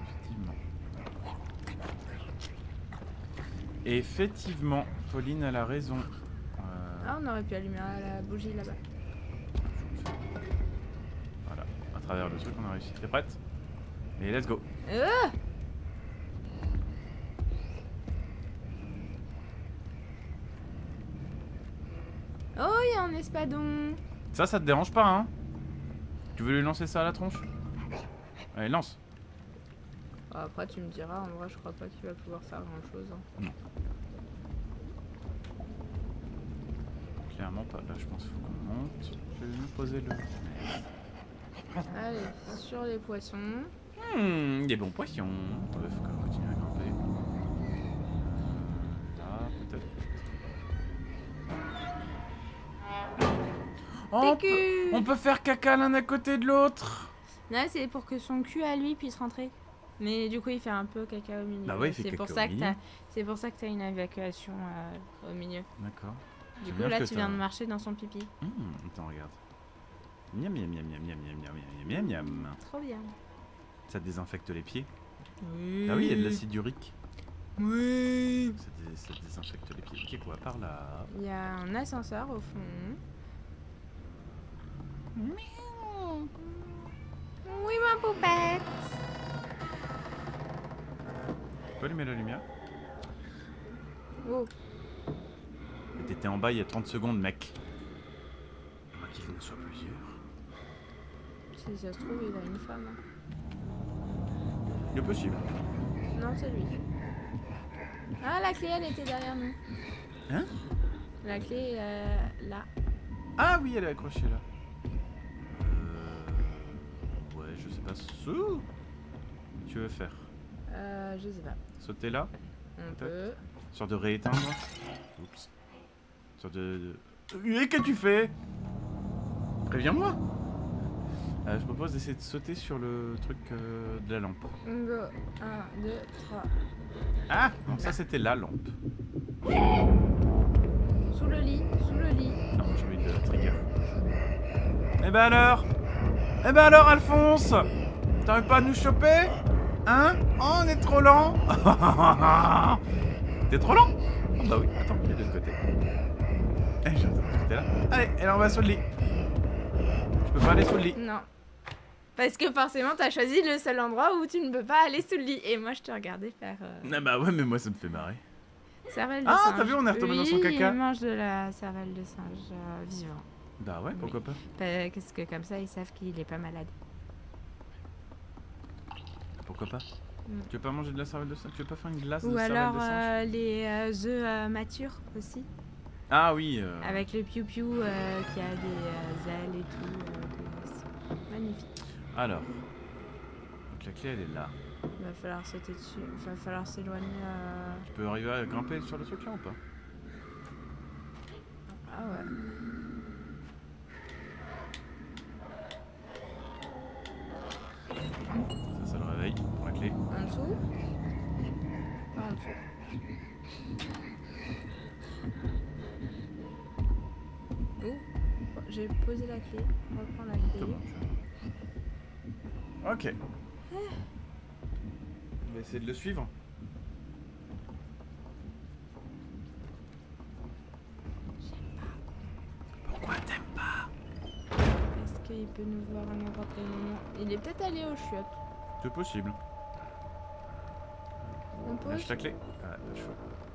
effectivement. Effectivement, Pauline elle a raison. Euh, Ah, on aurait pu allumer la bougie là-bas. Voilà, à travers le truc on a réussi. T'es prête? Et let's go. Euh oh, il y a un espadon. Ça, ça te dérange pas, hein? Tu veux lui lancer ça à la tronche? Allez, lance. Ah, après, tu me diras, en vrai, je crois pas qu'il va pouvoir faire grand-chose. Hein. Clairement pas. Là, je pense qu'il faut qu'on monte. Je vais me poser le. Allez, sur les poissons. Hmm, des bons poissons. Il faut quand même continuer à grimper. Euh, là, peut-être. Oh, on, Tes peut, culs. on peut faire caca l'un à côté de l'autre. Là, c'est pour que son cul à lui puisse rentrer. Mais du coup, il fait un peu caca au milieu. Bah ouais, il fait c'est caca pour au ça que milieu. t'as, c'est pour ça que t'as une évacuation euh, au milieu. D'accord. Du J'aime coup, bien là, que tu t'as- viens de marcher dans son pipi. Hmm, attends, regarde. Miam, miam, miam, miam, miam, miam, miam, miam, miam, miam. Trop bien. Ça désinfecte les pieds. Oui. Ah oui, il y a de l'acide urique. Oui. Ça, dé- ça désinfecte les pieds. Ok, quoi, par là. Il y a un ascenseur au fond. Oui, ma poupette. Tu peux allumer la lumière? Oh. T'étais en bas il y a trente secondes, mec. Moi qu'il en soit plusieurs. Si ça se trouve, il a une femme. hein. Il est possible. Non, c'est lui. Ah, la clé, elle était derrière nous. Hein? La clé, euh, là. Ah oui, elle est accrochée là. Euh... Ouais, je sais pas ce que tu veux faire. Euh, je sais pas. Sauter là? On Peut-être. peut. Sorte de rééteindre. Oups. Sorte de... de... Et qu'as-tu fait? Préviens-moi. Euh, je propose d'essayer de sauter sur le truc euh, de la lampe. Go. un, deux, trois. Ah! Non, ça c'était la lampe. Sous le lit, sous le lit. Non, j'ai mis le trigger. Eh ben alors? Eh ben alors, Alphonse? T'arrives pas à nous choper? Hein? Oh, on est trop lent. T'es trop lent? Oh bah oui, attends, il est de l'autre côté. Eh, je t'es là. Allez, et là on va sur le lit. Je peux pas aller sous le lit. Non. Parce que forcément, t'as choisi le seul endroit où tu ne peux pas aller sous le lit. Et moi, je te regardais faire... Euh... Ah bah ouais, mais moi ça me fait marrer. Cervelle de Ah, singe. t'as vu, on est retombé dans son Oui, caca. il mange de la cervelle de singe euh, vivant. Bah ouais, pourquoi pas? Parce que comme ça, ils savent qu'il est pas malade. Pourquoi pas? Mm. Tu veux pas manger de la cervelle de singe? Tu veux pas faire une glace Ou de cervelle alors de singe? euh, les euh, œufs euh, matures aussi. Ah oui. Euh... Avec le piou-piou euh, qui a des euh, ailes et tout. Euh, c'est magnifique. Alors. Donc la clé elle est là. Il va falloir sauter dessus. Il va falloir s'éloigner. Euh... Tu peux arriver à grimper sur le truc là ou pas? Ah ouais. clé. En dessous? Pas en dessous. Oh, j'ai posé la clé. On reprend la C'est clé. bon. Ok. On va essayer de le suivre. Pourquoi t'aimes pas? Est-ce qu'il peut nous voir à n'importe quel moment? Il est peut-être allé aux chiottes. C'est possible. On pose. Lâche la clé. Ah, pas chaud.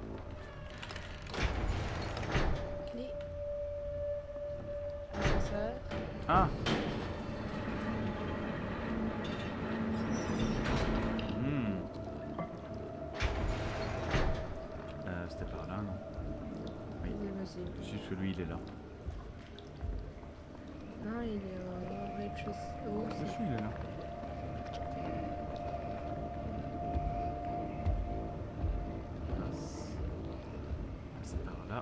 Clé. Ascenseur. Ah. Hmm. Euh, c'était par là, non? Oui. C'est possible. Si, celui, il est là. Non, il est au rez-de-chaussée. Oh, Si, c'est- il est là. C'est par là.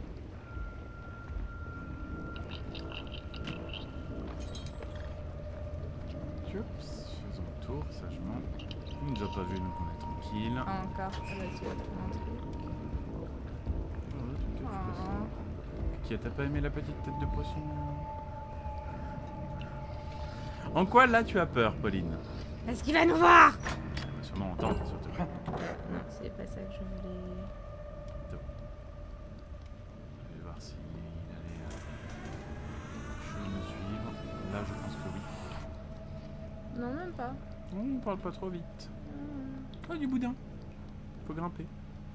Oups, faisons le tour, sagement. Il nous a pas vu, donc on est tranquille. Ah, encore. Ah bah, tu vas te montrer. Oh, là, tu me caches pas ça. Oh. Qui a t'as pas aimé la petite tête de poisson? En quoi là tu as peur, Pauline? Est-ce qu'il va nous voir? Elle va sûrement entendre surtout. Non, c'est pas ça que je voulais. Je vais voir s'il allait euh, je me suivre. Là je pense que oui. Non, même pas. Oh, on parle pas trop vite. Hmm. Oh, du boudin. Faut grimper.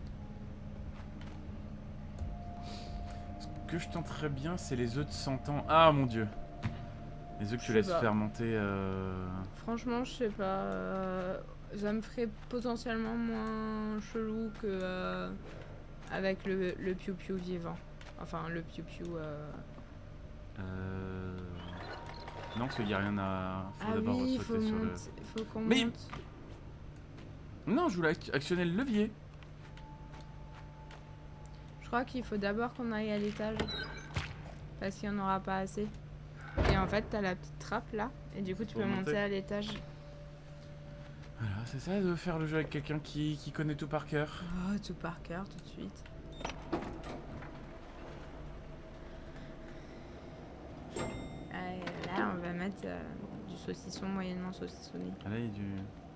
Ce que je tenterais bien, c'est les œufs de cent ans. Ah mon dieu. Les œufs que Je tu sais laisses pas. fermenter. Euh... Franchement, je sais pas. euh, ça me ferait potentiellement moins chelou que euh, avec le, le piou-piou vivant. Enfin, le piou-piou. Euh... Euh... Non, parce qu'il n'y a rien à. Faut Ah d'abord oui, sauter faut, sur le. monter- faut qu'on Mais- monte. Non, je voulais ac- actionner le levier. Je crois qu'il faut d'abord qu'on aille à l'étage. Parce qu'il n'y en aura pas assez. Et en fait, t'as la petite trappe là. Et du coup, tu Faut peux monter monter. à l'étage. Voilà, c'est ça de faire le jeu avec quelqu'un qui, qui connaît tout par cœur. Oh, tout par cœur, tout de suite. Euh, là, on va mettre euh, du saucisson moyennement saucissonné. Ah là, il y a du.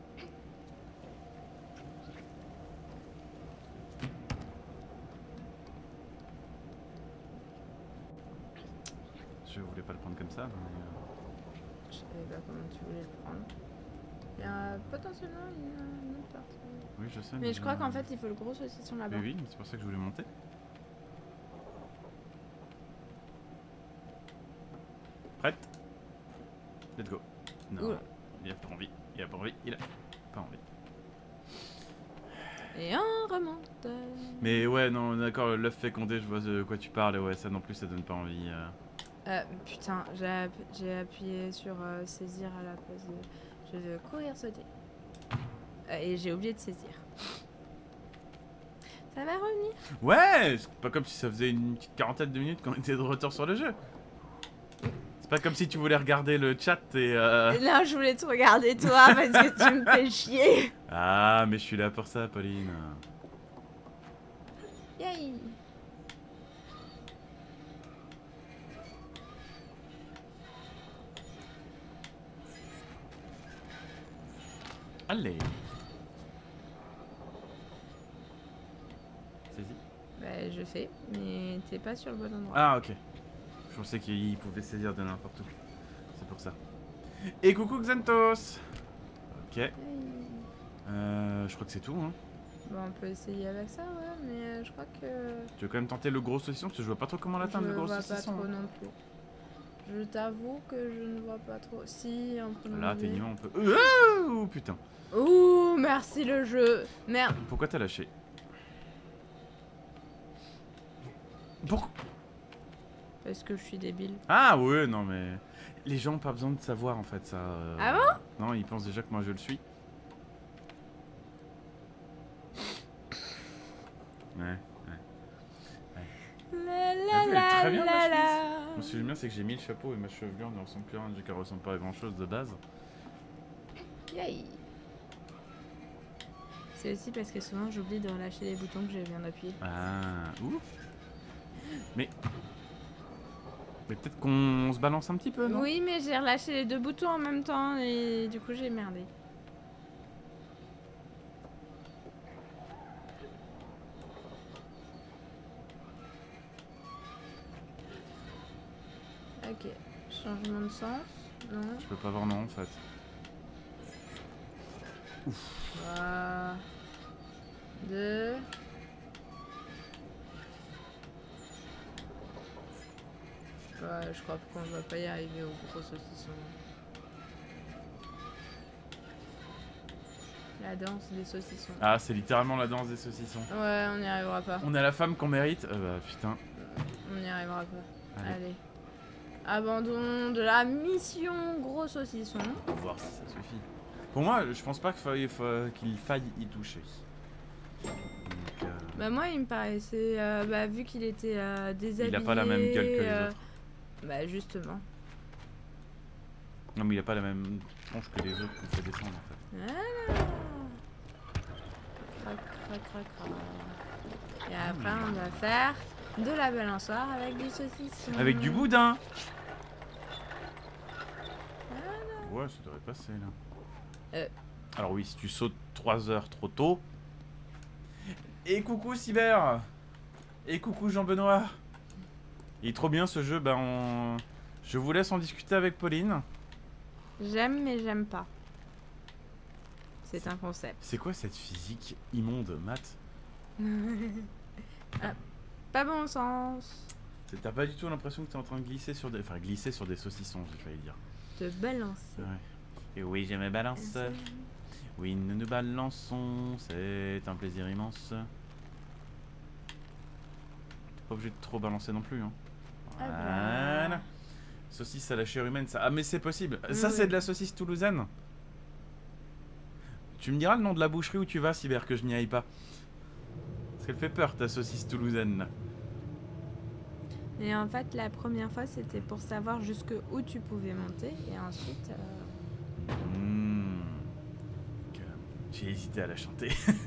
Je voulais pas le prendre comme ça, mais. Je savais pas comment tu voulais le prendre. Il y a potentiellement une, une autre partie. euh, Oui, je sais. Mais je crois euh, qu'en fait, il faut le gros saucisson là-bas. Mais oui, mais c'est pour ça que je voulais monter. Prête? Let's go. Non, Oula. il a pas envie. Il a pas envie. Il a pas envie. Et on remonte. Mais ouais, non, d'accord, l'œuf fécondé, je vois de quoi tu parles. Et ouais, ça non plus, ça donne pas envie. euh. Euh, putain, j'ai app j'ai appuyé sur euh, saisir à la place de... Je veux courir, sauter. Euh, et j'ai oublié de saisir. Ça va revenir. Ouais, c'est pas comme si ça faisait une petite quarantaine de minutes qu'on était de retour sur le jeu. C'est pas comme si tu voulais regarder le chat et euh... Là, je voulais te regarder toi parce que tu me fais chier. Ah, mais je suis là pour ça, Pauline. Yay. Allez. Saisis. Bah, je fais, mais t'es pas sur le bon endroit. Ah, ok. Je pensais qu'il pouvait saisir de n'importe où. C'est pour ça. Et coucou Xanthos. Ok. Yay. Euh, je crois que c'est tout, hein. Bon, on peut essayer avec ça, ouais, mais euh, je crois que... Tu veux quand même tenter le gros saucisson parce que je vois pas trop comment Je l'atteindre le gros vois pas saucisson. trop hein. non plus. Je t'avoue que je ne vois pas trop. Si, on peut Voilà, l'enlever. techniquement on peut. Euh, oh putain. Ouh, merci le jeu. Merde. Pourquoi t'as lâché? Pourquoi? Parce que je suis débile. Ah ouais, non mais les gens ont pas besoin de savoir en fait ça. euh, Ah bon? Non, ils pensent déjà que moi je le suis. Ouais, ouais. La T'as vu, elle est la très bien, la ma la. Moi, ce que j'aime bien, c'est que j'ai mis le chapeau et ma chevelure ne ressemble plus à rien, vu qu'elle ressemble pas à grand chose de base. Yay. C'est aussi parce que souvent j'oublie de relâcher les boutons que je viens d'appuyer. Ah, ouf. Mais... Mais peut-être qu'on se balance un petit peu, non? Oui, mais j'ai relâché les deux boutons en même temps et du coup j'ai merdé. Ok, changement de sens. Non. Je peux pas voir non en fait. Ouf. trois, deux. Ouais, je crois qu'on va pas y arriver au gros saucisson. La danse des saucissons. Ah, c'est littéralement la danse des saucissons. Ouais, on n'y arrivera pas. On a la femme qu'on mérite. Euh, bah putain. On n'y arrivera pas. Allez. Allez. Abandon de la mission gros saucisson. On va voir si ça suffit. Pour moi, je pense pas qu'il faille, fa- qu'il faille y toucher. Donc, euh, Bah moi il me paraissait, euh, bah, vu qu'il était euh, déshabillé... il a pas la même gueule que les euh, autres. Bah justement. Non mais il a pas la même tronche que les autres qu'on fait descendre en fait. Voilà. Crac, crac, crac, crac. Et après on va faire de la balançoire avec du saucisson. Avec du boudin. Voilà. Ouais, ça devrait passer là. Euh. Alors oui, si tu sautes trois heures trop tôt. Et coucou Cyber. Et coucou Jean-Benoît. Il est trop bien ce jeu, ben on... je vous laisse en discuter avec Pauline. J'aime mais j'aime pas. C'est un concept. C'est quoi cette physique immonde, Matt? Ah, pas bon sens. T'as pas du tout l'impression que t'es en train de glisser sur des... Enfin, glisser sur des saucissons, j'ai failli dire. Te balancer. Ouais. Et oui, je me balance. Oui, nous nous balançons, c'est un plaisir immense. T'es pas obligé de trop balancer non plus, hein. Ah bah. Voilà. Saucisse à la chair humaine, ça... Ah mais c'est possible. Ça Oui. c'est de la saucisse toulousaine. Tu me diras le nom de la boucherie où tu vas, Cyber, que je n'y aille pas. Parce qu'elle fait peur, ta saucisse toulousaine. Là. Et en fait, la première fois, c'était pour savoir jusque où tu pouvais monter. Et ensuite... Euh... Mmh. J'ai hésité à la chanter.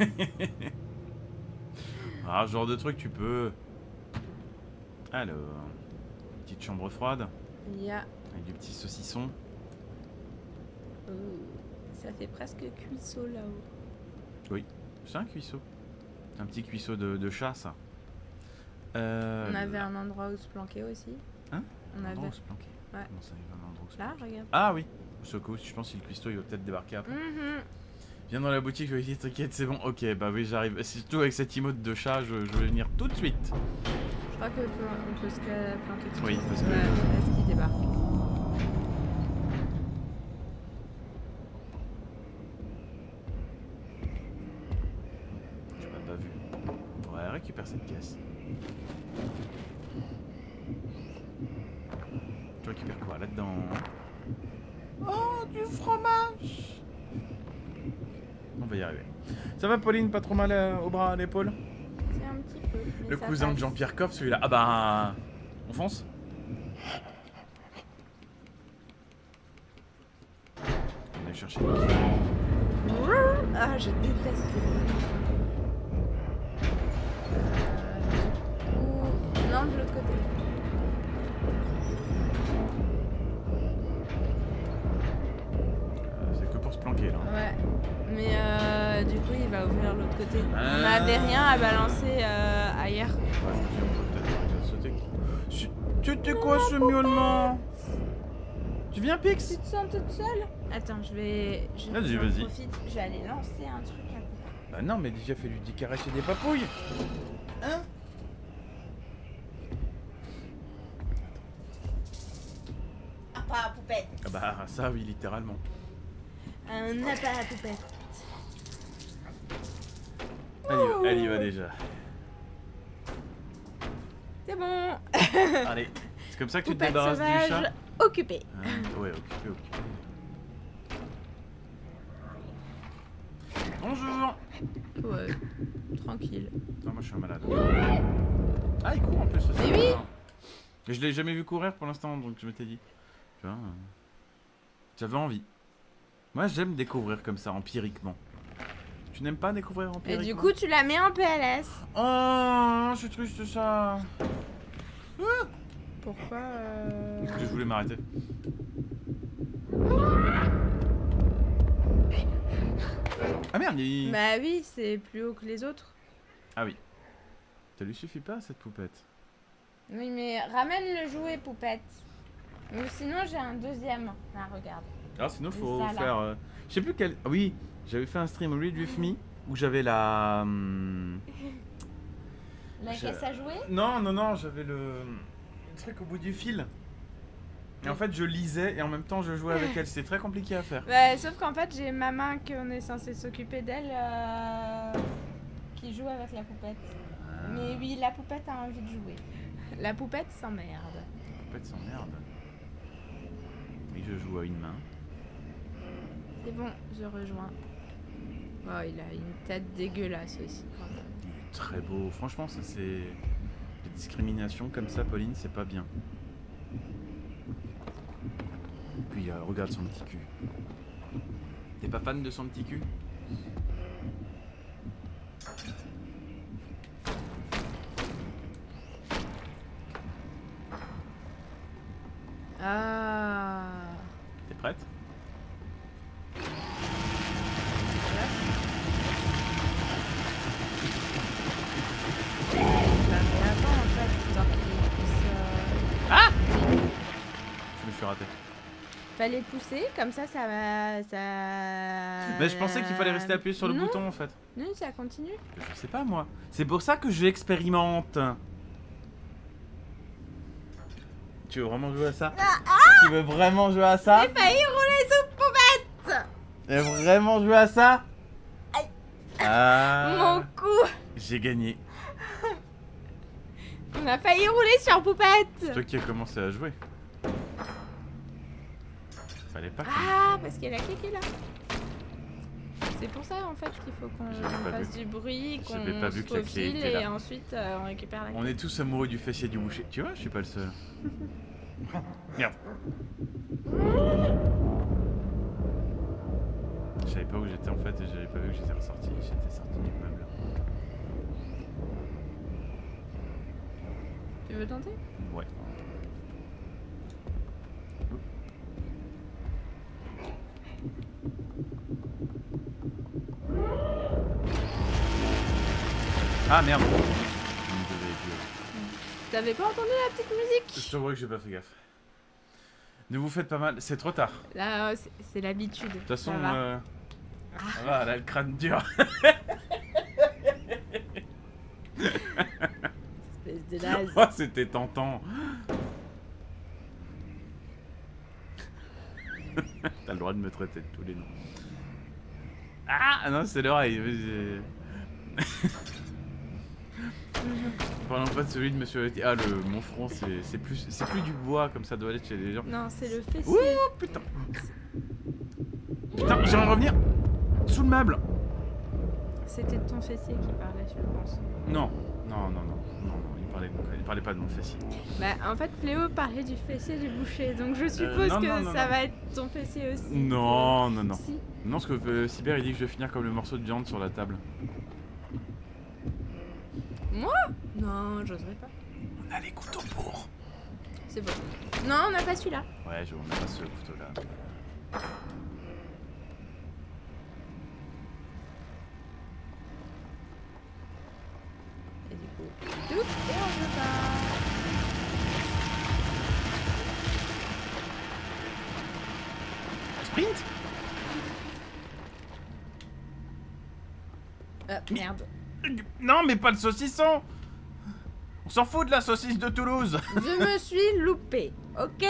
Ah, ce genre de truc, tu peux... Alors... Petite chambre froide. Il y a... Avec du petit saucisson. Oh, ça fait presque cuisseau là-haut. Oui, c'est un cuisseau. Un petit cuisseau de, de chat, ça. Euh... On avait un endroit où se planquer aussi. Hein On Un endroit avait... où se planquer. Ouais. Comment ça, il y avait un endroit où se Là, planquer? regarde. Ah oui. Ce coup, je pense que le cuistot, il va peut-être débarquer après. Mhm. Viens dans la boutique, je vais dire, t'inquiète, c'est bon. Ok, bah oui, j'arrive. Surtout avec cette emote de chat, je, je vais venir tout de suite. Je crois que peut- on peut se ca- planquer tout de Oui, suite. parce que- Ouais, parce qu'il débarque. Je m'ai pas vu. Ouais, récupère cette caisse. Tu récupères quoi là-dedans? Oh, du fromage! On va y arriver. Ça va, Pauline? Pas trop mal euh, au bras, à l'épaule? C'est un petit peu. mais Le ça cousin de passe. Jean-Pierre Coff, celui-là. Ah bah... On fonce? On est chercher. Ah, je déteste les bruits. Euh, du coup... Non, de l'autre côté. Euh, c'est que pour se planquer, là. Ouais. Mais euh, du coup, il va ouvrir l'autre côté. On Ah. n'avait rien à balancer euh, ailleurs. Ouais, je me dis, on peut peut-être arriver à sauter. Si- C'était quoi ce miaulement? Tu viens, Pix? Tu te sens toute seule? Attends, je vais... je- Vas-y, j'en vas-y. profite, je vais aller lancer un truc là. Bah non, mais déjà fait lui dit caresser des papouilles. Hein? Ah, pas à poupette. Ah bah ça oui, littéralement. Un appât à poupette. Elle y va, elle y va déjà. C'est bon. Allez, c'est comme ça que tu te Poupette débarrasses du sauvage chat? occupée. Hein, ouais, occupé, occupé. Bonjour. Ouais, tranquille. Non, moi je suis un malade. Ah, il court en plus. ça, c'est Mais oui. bizarre. Mais je l'ai jamais vu courir pour l'instant, donc je m'étais dit. Tu vois, euh, j'avais envie. Moi j'aime découvrir comme ça, empiriquement. Tu n'aimes pas découvrir Et empiriquement? du coup, tu la mets en P L S. Oh, je suis triste ça. Pourquoi euh... Parce que je voulais m'arrêter. Ah merde, il... Bah oui, c'est plus haut que les autres. Ah oui. Ça lui suffit pas cette poupette. Oui, mais ramène le jouet, poupette. Ou sinon, j'ai un deuxième. Ah, regarde. Alors sinon, C'est faut ça, là. faire... euh, Je sais plus quel... Ah oui, j'avais fait un stream Read With Me où j'avais la... hum, La Je- caisse à jouer. Non, non, non, j'avais le... le truc au bout du fil. Et en fait, je lisais et en même temps, je jouais avec elle. C'était très compliqué à faire. Bah, sauf qu'en fait, j'ai ma main qu'on est censé s'occuper d'elle euh, qui joue avec la poupette. Mais oui, la poupette a envie de jouer. La poupette s'emmerde. La poupette s'emmerde. Et je joue à une main. C'est bon, je rejoins. Oh, il a une tête dégueulasse aussi quand même. Il est très beau. Franchement, ça c'est... Les discriminations comme ça, Pauline, c'est pas bien. Et puis, euh, regarde son petit cul. T'es pas fan de son petit cul? Ah. T'es prête? Bah, mais attends, en fait, histoire qu'il puisse, euh, Ah! Je me suis raté. Fallait pousser, comme ça, ça va... Ça... Mais je pensais qu'il fallait rester appuyé sur le Non. bouton en fait. Non, ça continue. Je sais pas moi. C'est pour ça que j'expérimente. Tu veux vraiment jouer à ça? Tu veux vraiment jouer à ça? J'ai failli rouler sous poupette. Tu veux vraiment jouer à ça? Aïe. Ah, Mon cou. j'ai gagné. On a failli rouler sur poupette. C'est toi qui as commencé à jouer. Fallait pas que... Ah, parce qu'il y a la clé qui est là. C'est pour ça en fait qu'il faut qu'on J'avais pas fasse vu. du bruit, qu'on J'avais pas se vu que la clé faufile était et là. ensuite euh, on récupère la clé. On est tous amoureux du fessier du boucher. Tu vois, je suis pas le seul. Merde. Je savais pas où j'étais en fait et j'avais pas vu que j'étais ressorti. J'étais sorti du meuble. Tu veux tenter? Ouais. Ah merde. Je devais être- T'avais pas entendu la petite musique? Je te vois que j'ai pas fait gaffe. Ne vous faites pas mal, c'est trop tard. Là, euh, c'est- c'est l'habitude. De toute façon, Ça va. euh... ça va, elle a le crâne dur. Espèce de naze. Oh, c'était tentant. T'as le droit de me traiter de tous les noms. Ah non, c'est l'oreille. Vas-y. Parlons pas de celui de Monsieur Letty. Ah, le mon front, c'est c'est plus c'est plus du bois comme ça doit être chez les gens. Non, c'est le fessier. Ouh putain. Putain, j'aimerais revenir sous le meuble. C'était ton fessier qui parlait, je pense. Non, non, non, non, non, non. Il parlait, de mon- il parlait pas de mon fessier. Bah, en fait, Cléo parlait du fessier du boucher, donc je suppose non, que non, non, ça non. va être ton fessier aussi. Non, non, non. Si. Non, parce que euh, Cyber il dit que je vais finir comme le morceau de viande sur la table. Moi? Non, j'oserais pas. On a les couteaux pour. C'est bon. Non, on n'a pas celui-là. Ouais, je on a pas ce couteau là. Et du coup, tout, et on repart. Sprint. Euh, merde. Non, mais pas le saucisson. On s'en fout de la saucisse de Toulouse. Je me suis loupée, ok?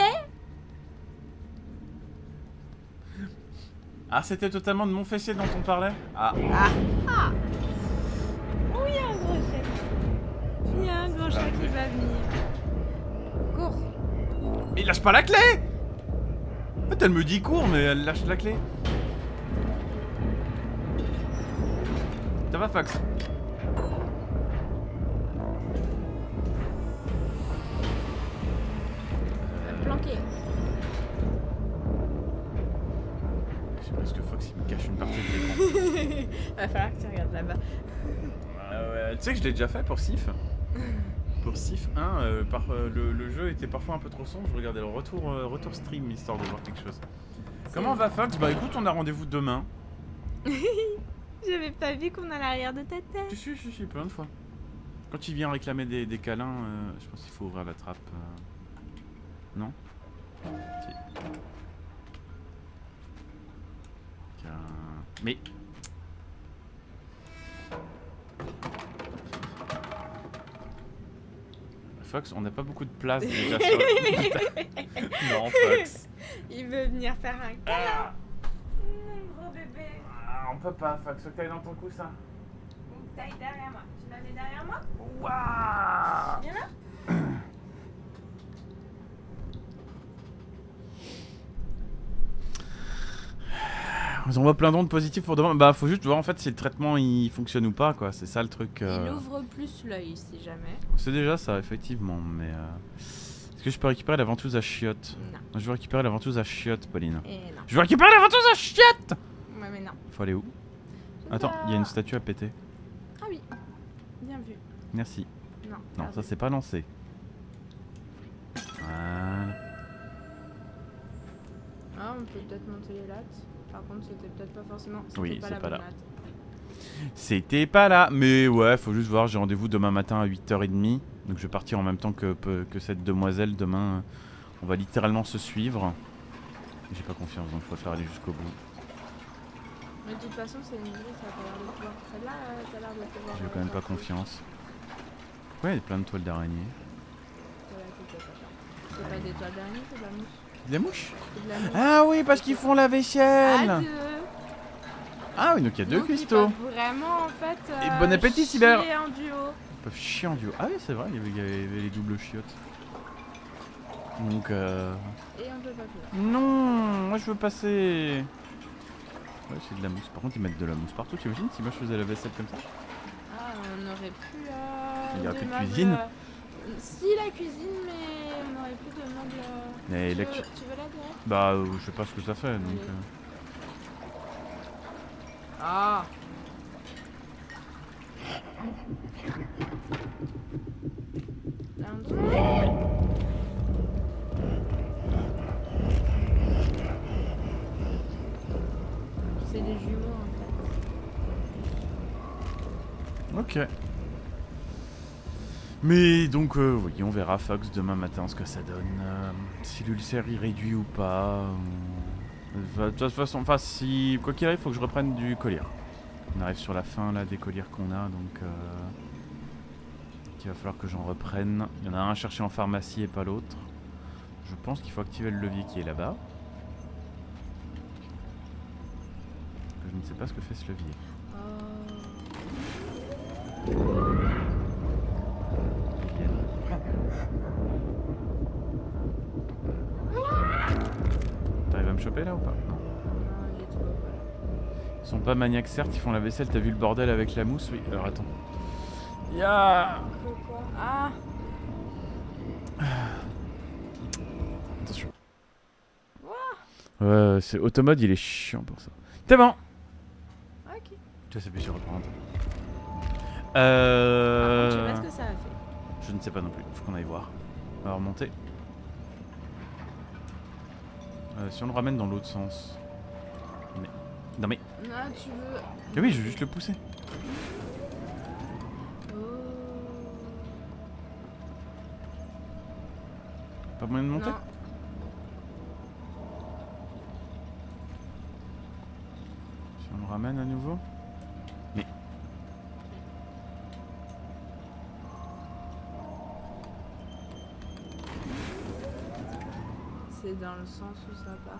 Ah, c'était totalement de mon fessier dont on parlait. Ah. Ah ah. Oh, il y a un gros chat. Il y a un gros chat qui va venir. Cours. Mais il lâche pas la clé. Ah, elle me dit cours, mais elle lâche la clé. Ça va, Fox? Planqué. Je sais pas ce que Fox il me cache une partie de l'écran. Va falloir que tu regardes là-bas. Euh, ouais, tu sais que je l'ai déjà fait pour Sif. Pour Sif un, euh, par, euh, le, le jeu était parfois un peu trop sombre. Je regardais le retour, euh, retour stream histoire de voir quelque chose. Comment va Fox? Bah écoute, on a rendez-vous demain. J'avais pas vu qu'on a l'arrière de ta tête. Si, si, si, si, plein de fois. Quand il vient réclamer des, des câlins, euh, je pense qu'il faut ouvrir la trappe. Euh... Non si. Tiens. Mais... Fox, on n'a pas beaucoup de place déjà sur le... Non, Fox. Il veut venir faire un câlin. Ah. Mon gros bébé. Ah, on peut pas, Fox, faut que t'ailles dans ton coussin. Donc t'ailles derrière moi. Tu la mets derrière moi? Waouh. Viens là. On voit plein d'ondes positives pour demain. Bah faut juste voir en fait si le traitement il fonctionne ou pas quoi. C'est ça le truc. Euh... Il ouvre plus l'œil si jamais. C'est déjà ça effectivement. Mais euh... est-ce que je peux récupérer la ventouse à chiottes? Non. Je veux récupérer la ventouse à chiottes, Pauline. Et non. Je veux récupérer la ventouse à chiottes. Ouais mais non. Faut aller où? Attends, il y a une statue à péter. Ah oui. Bien vu. Merci. Non. Non, ça c'est pas lancé. Voilà. Ah on peut peut-être monter les lattes. Par contre, c'était peut-être pas forcément. Oui, pas c'est la pas bonne là. latte. C'était pas là, mais ouais, faut juste voir. J'ai rendez-vous demain matin à huit heures trente. Donc je vais partir en même temps que, que cette demoiselle. Demain, on va littéralement se suivre. J'ai pas confiance, donc je préfère aller jusqu'au bout. Mais de toute façon, c'est une grille, ça a pas l'air de pouvoir. Celle-là, euh, t'as l'air de pouvoir. J'ai quand même pas confiance. Pourquoi il y a plein de toiles d'araignée? C'est pas des toiles d'araignée, c'est de la mousse. De la mouche? C'est de la mousse. Ah oui, parce qu'ils font la vaisselle. À deux. Ah oui, donc il y a deux Donc, cuistots. ils peuvent vraiment en fait. Et Euh, bon appétit, Cyber. chier en duo. Ils peuvent chier en duo. Ah oui, c'est vrai, il y avait, il y avait les doubles chiottes. Donc euh... Et on peut pas plus. Non, moi je veux passer. Ouais, c'est de la mousse. Par contre, ils mettent de la mousse partout. Tu imagines si moi je faisais la vaisselle comme ça? Ah, on aurait pu. Euh, Il y aurait plus de meubles, cuisine. euh, Si, la cuisine, mais on aurait plus de meubles. euh, Mais tu, la veux, cu- tu veux la direct? Bah, euh, je sais pas ce que ça fait. Donc, Allez. euh... Ah! Là, en dessous. C'est des jumeaux en fait. Ok. Mais donc, euh, oui, on verra Fox demain matin ce que ça donne. Euh, si l'ulcère il réduit ou pas. euh, De toute façon, enfin, si. Quoi qu'il arrive, faut que je reprenne du collier. On arrive sur la fin là des colliers qu'on a, donc. Euh, il va falloir que j'en reprenne. Il y en a un à chercher en pharmacie et pas l'autre. Je pense qu'il faut activer le levier qui est là-bas. Je ne sais pas ce que fait ce levier. T'arrives à me choper là ou pas? Non. Non, il est trop bas. Ils sont pas maniaques certes, ils font la vaisselle, t'as vu le bordel avec la mousse? Oui, alors attends. Ya Quoi? Ah! Attention. Ouais, c'est automode, il est chiant pour ça. C'est bon. Ok. Tu vas s'appuyer sur reprendre. Euh... Par contre, je sais pas ce que ça a fait. Je ne sais pas non plus, faut qu'on aille voir. On va remonter. Euh, si on le ramène dans l'autre sens. Mais... Non mais... Ah, tu veux... Ah oui, je veux juste le pousser. Oh... Pas moyen de monter? Non. Si on le ramène à nouveau. Mais... C'est dans le sens où ça part.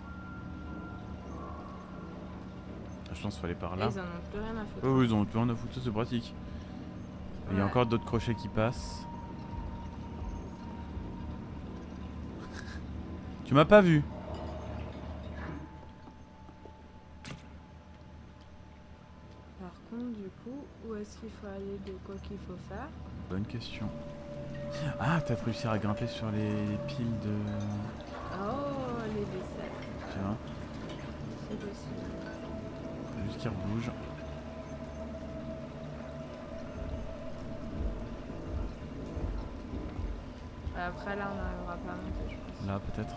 Je pense qu'il fallait par Et là. ils en ont plus rien à foutre. Oh oui, ils ont plus rien à foutre, ça c'est pratique. Il y a Ouais. encore d'autres crochets qui passent. Tu m'as pas vu. Par contre, du coup, où est-ce qu'il faut aller, de quoi qu'il faut faire? Bonne question. Ah, t'as réussi à grimper sur les piles de... Oh, les vaisselles. Tu vois, C'est possible. faut juste qu'ils rebougent. Après là on n'arrivera pas à monter je pense. Là peut-être.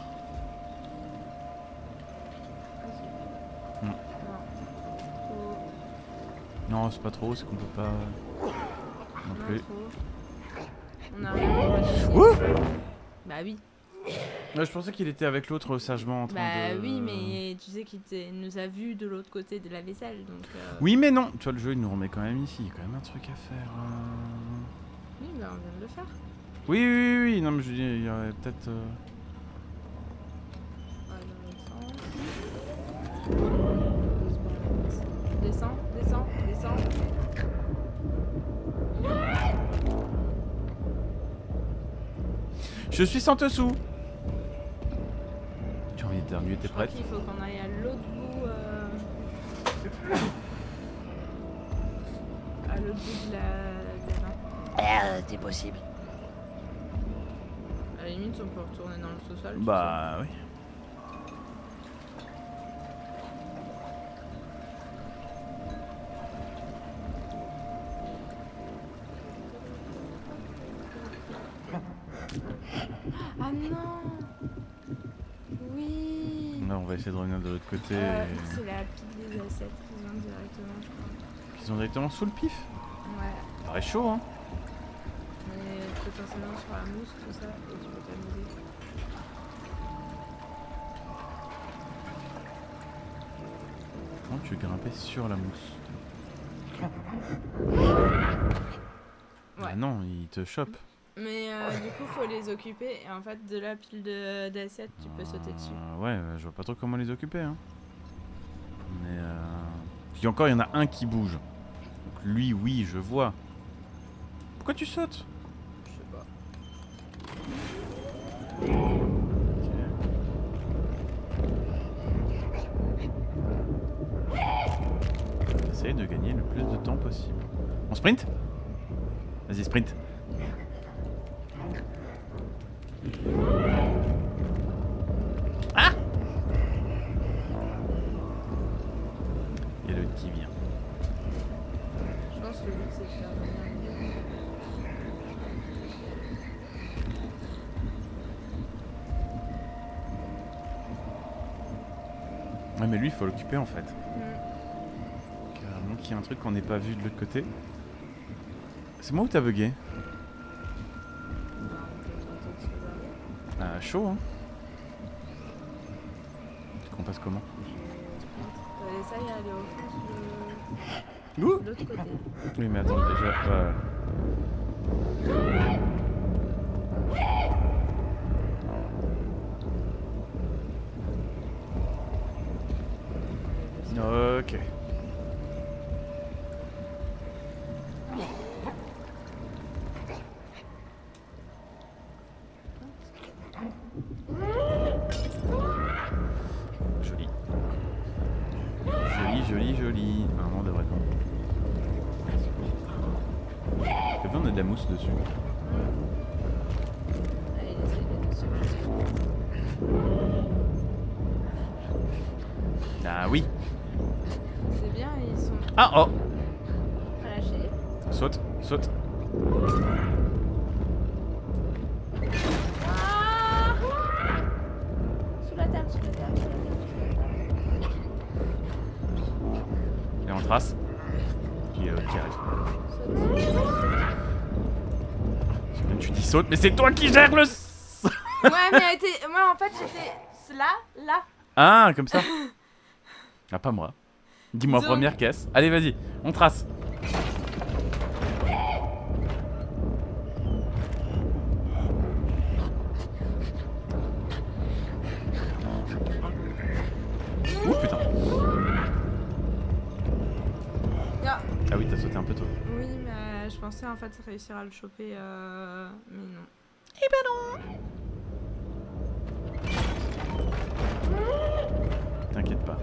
Vas-y. Mm. Non. Trop. Non c'est pas trop, c'est qu'on peut pas... Non Non, plus. trop. On a rien. Ouh. Bah oui. Ouais, je pensais qu'il était avec l'autre sagement en train Bah de... oui, mais tu sais qu'il t'est- nous a vus de l'autre côté de la vaisselle, donc... euh, Oui mais non. Tu vois le jeu il nous remet quand même ici, il y a quand même un truc à faire. euh. Oui, bah on vient de le faire. Oui oui oui, oui. Non mais je dis il y aurait peut-être... euh, Ouais, dans l'autre sens. Descends, descends, descends. Je suis sans te sous. J'ai envie d'éternuer, t'es Je crois prête? qu'il faut qu'on aille à l'autre bout... euh, à l'autre bout de la... de la main. Euh, c'est possible. À la limite, on peut retourner dans le sous-sol. tu Bah oui. sais. Ah non. Oui. Là on va essayer de revenir de l'autre côté. Euh, et- C'est la pile des assiettes qui vient directement, je crois. Ils sont directement sous le pif. Ouais. Ça paraît chaud hein. Mais potentiellement sur la mousse, tout ça, et tu peux t'amuser. Comment tu veux grimper sur la mousse? Ouais. Ah non, il te chope. Mais euh, du coup, faut les occuper, et en fait, de la pile de- d'assiettes, tu peux sauter dessus. Euh, ouais, je vois pas trop comment les occuper. Hein. Mais euh... Puis encore, il y en a un qui bouge. Donc lui, oui, je vois. Pourquoi tu sautes? Je sais pas. Essaye de gagner le plus de temps possible. On sprint? Vas-y, sprint. Ah! Il y a l'autre qui vient. Je pense que le but, c'est de faire venir. Ouais, mais lui, il faut l'occuper en fait. Mm. Carrément qu'il y a un truc qu'on n'ait pas vu de l'autre côté. C'est moi ou t'as bugué? Non, on peut tenter de se barrer. Ah, chaud, hein? Qu'on passe comment? Euh, Essaye d'aller au fond de Ouh! de l'autre côté. Oui, mais attends, déjà. euh, Ok. Joli. Joli, joli, joli. Normalement, on devrait être bon. T'as vu, on a de la mousse dessus. Allez, essaye d'être dessus. Ah oui. C'est bien, ils sont Ah oh. relâchés. Saute, saute. Ah, sous la table, sous la table, sous la table, sous la table. Et on trace. Qui, euh, qui arrive. C'est bien que tu dis saute, mais c'est toi qui gères le... s- Ouais, mais elle était- moi en fait j'étais là, là. Ah, comme ça. Ah, pas moi. Dis-moi Zoom. première caisse. Allez, vas-y, on trace. Ouh, putain. Ah. Ah oui, t'as sauté un peu tôt. Oui, mais je pensais en fait réussir à le choper, euh... mais non. Eh ben non. T'inquiète pas.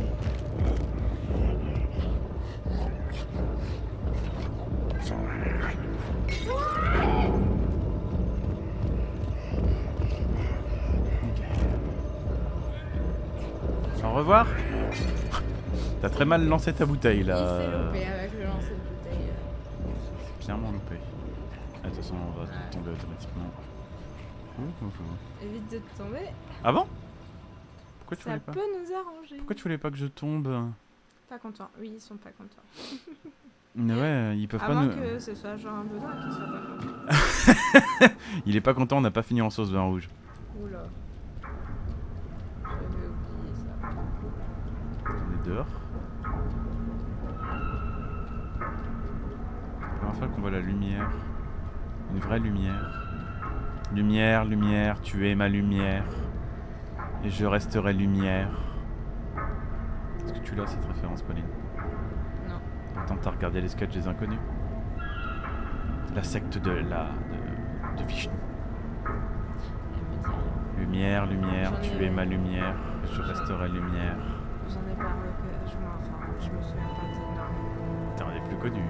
Au revoir. T'as très mal lancé ta bouteille Il là. s'est loupé avec le lancer de bouteille. Clairement loupé. Ah, de toute façon, on va Ouais. tomber automatiquement. Évite de te tomber. Ah bon? Pourquoi tu Ça voulais pas? peut nous arranger. Pourquoi tu voulais pas que je tombe? Pas contents. Oui, ils sont pas contents. Mais ouais, ils peuvent À pas moins nous... que ce soit genre un besoin qui soit pas content. Il est pas content, on n'a pas fini en sauce vin rouge. Oula. J'avais oublié ça. On est dehors. La première fois qu'on voit la lumière. Une vraie lumière. Lumière, lumière, tu es ma lumière. Et je resterai lumière. Est-ce que tu l'as cette référence, Pauline? Non. Pourtant, t'as regardé les sketchs des Inconnus. La secte de la... de, de Vishnu. Elle me dit rien. Lumière, lumière, J'en ai- tu es ma lumière. Je resterai lumière. J'en ai pas que je m'en enfin, je me souviens pas d'énormément. T'es un des plus connus.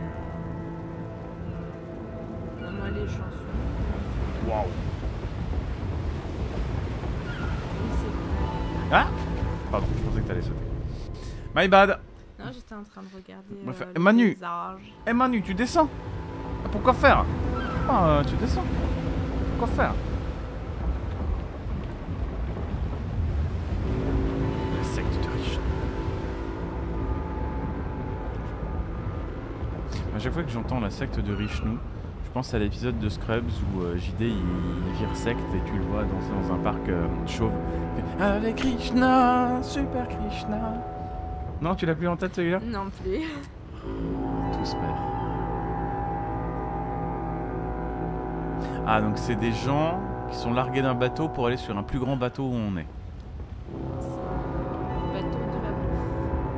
Non, moi les chansons. Waouh. Oui, c'est vrai. Ah pardon, je pensais que t'allais sauter. My bad. Non, j'étais en train de regarder Bref, euh, eh, le Manu. paysage. Eh Manu, tu descends. Ah, pourquoi faire? Ah, euh, tu descends. Pourquoi faire? La secte de riches. À chaque fois que j'entends la secte de Richelieu, je pense à l'épisode de Scrubs où euh, J D il, il vire secte et tu le vois danser dans un parc euh, chauve. Avec Krishna, super Krishna. Non, tu l'as plus en tête celui-là? Non plus. Tous père. Ah, donc c'est des gens qui sont largués d'un bateau pour aller sur un plus grand bateau où on est. C'est le bateau de la bouffe.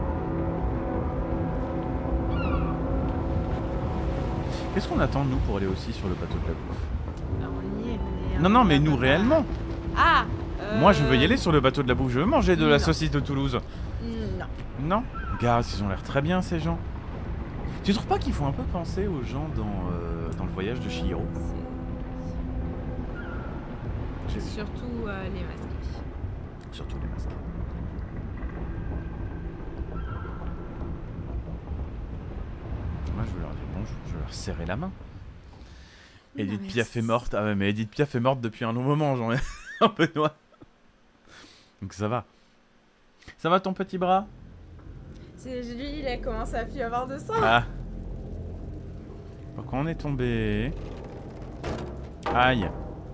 Qu'est-ce qu'on attend nous pour aller aussi sur le bateau de la bouffe? Bah, on y est, mais Non, on non, y mais va nous pas. réellement. Ah euh... Moi je veux y aller sur le bateau de la bouffe, je veux manger de la Non. saucisse de Toulouse. Non. Non? Regarde, ils ont l'air très bien ces gens. Tu trouves pas qu'ils font un peu penser aux gens dans, euh, dans le voyage de Chihiro? C'est J'ai vu. surtout euh, les masques. Surtout les masques. Moi je veux leur dire bonjour, je veux leur serrer la main. Non, Edith mais Piaf est c'est- morte. Ah ouais, mais Edith Piaf est morte depuis un long moment, j'en ai un peu noir. Donc ça va. Ça va ton petit bras? C'est lui, il a commencé à plus avoir de sang. Ah. Pourquoi on est tombé? Aïe.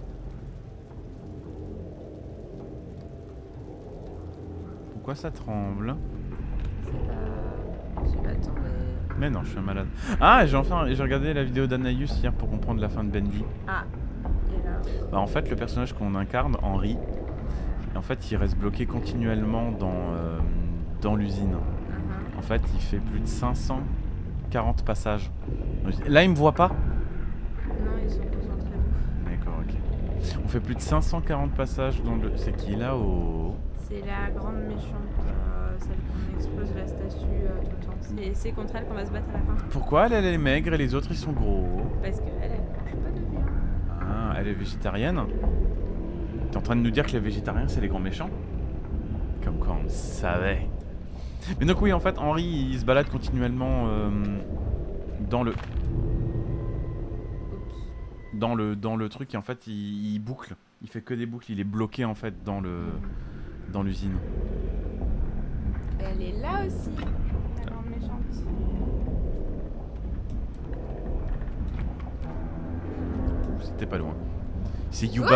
Pourquoi ça tremble? Euh, tu vas tomber. Mais non, je suis un malade. Ah, j'ai enfin j'ai regardé la vidéo d'Anaïus hier pour comprendre la fin de Bendy. Ah. Et là. Bah en fait, le personnage qu'on incarne, Henri, en fait, il reste bloqué continuellement dans, euh, dans l'usine. Uh-huh. En fait, il fait plus de cinq cent quarante passages. Là, il me voit pas? Non, ils sont concentrés bouffe. D'accord, ok. On fait plus de cinq cent quarante passages dans le... C'est qui là au... C'est la grande méchante, euh, celle qu'on explose la statue euh, tout le temps. C'est- C'est contre elle qu'on va se battre à la fin. Pourquoi elle, elle est maigre et les autres, ils sont gros? Parce qu'elle, elle mange pas de viande. Ah, elle est végétarienne? T'es en train de nous dire que les végétariens, c'est les grands méchants? Comme quoi, on le savait. Mais donc oui, en fait, Henri, il se balade continuellement euh, dans le... Oups. Dans le, dans le truc et en fait il, il boucle, il fait que des boucles, il est bloqué en fait dans le dans l'usine. Elle est là aussi, la grande méchante. C'était pas loin. C'est Yuba.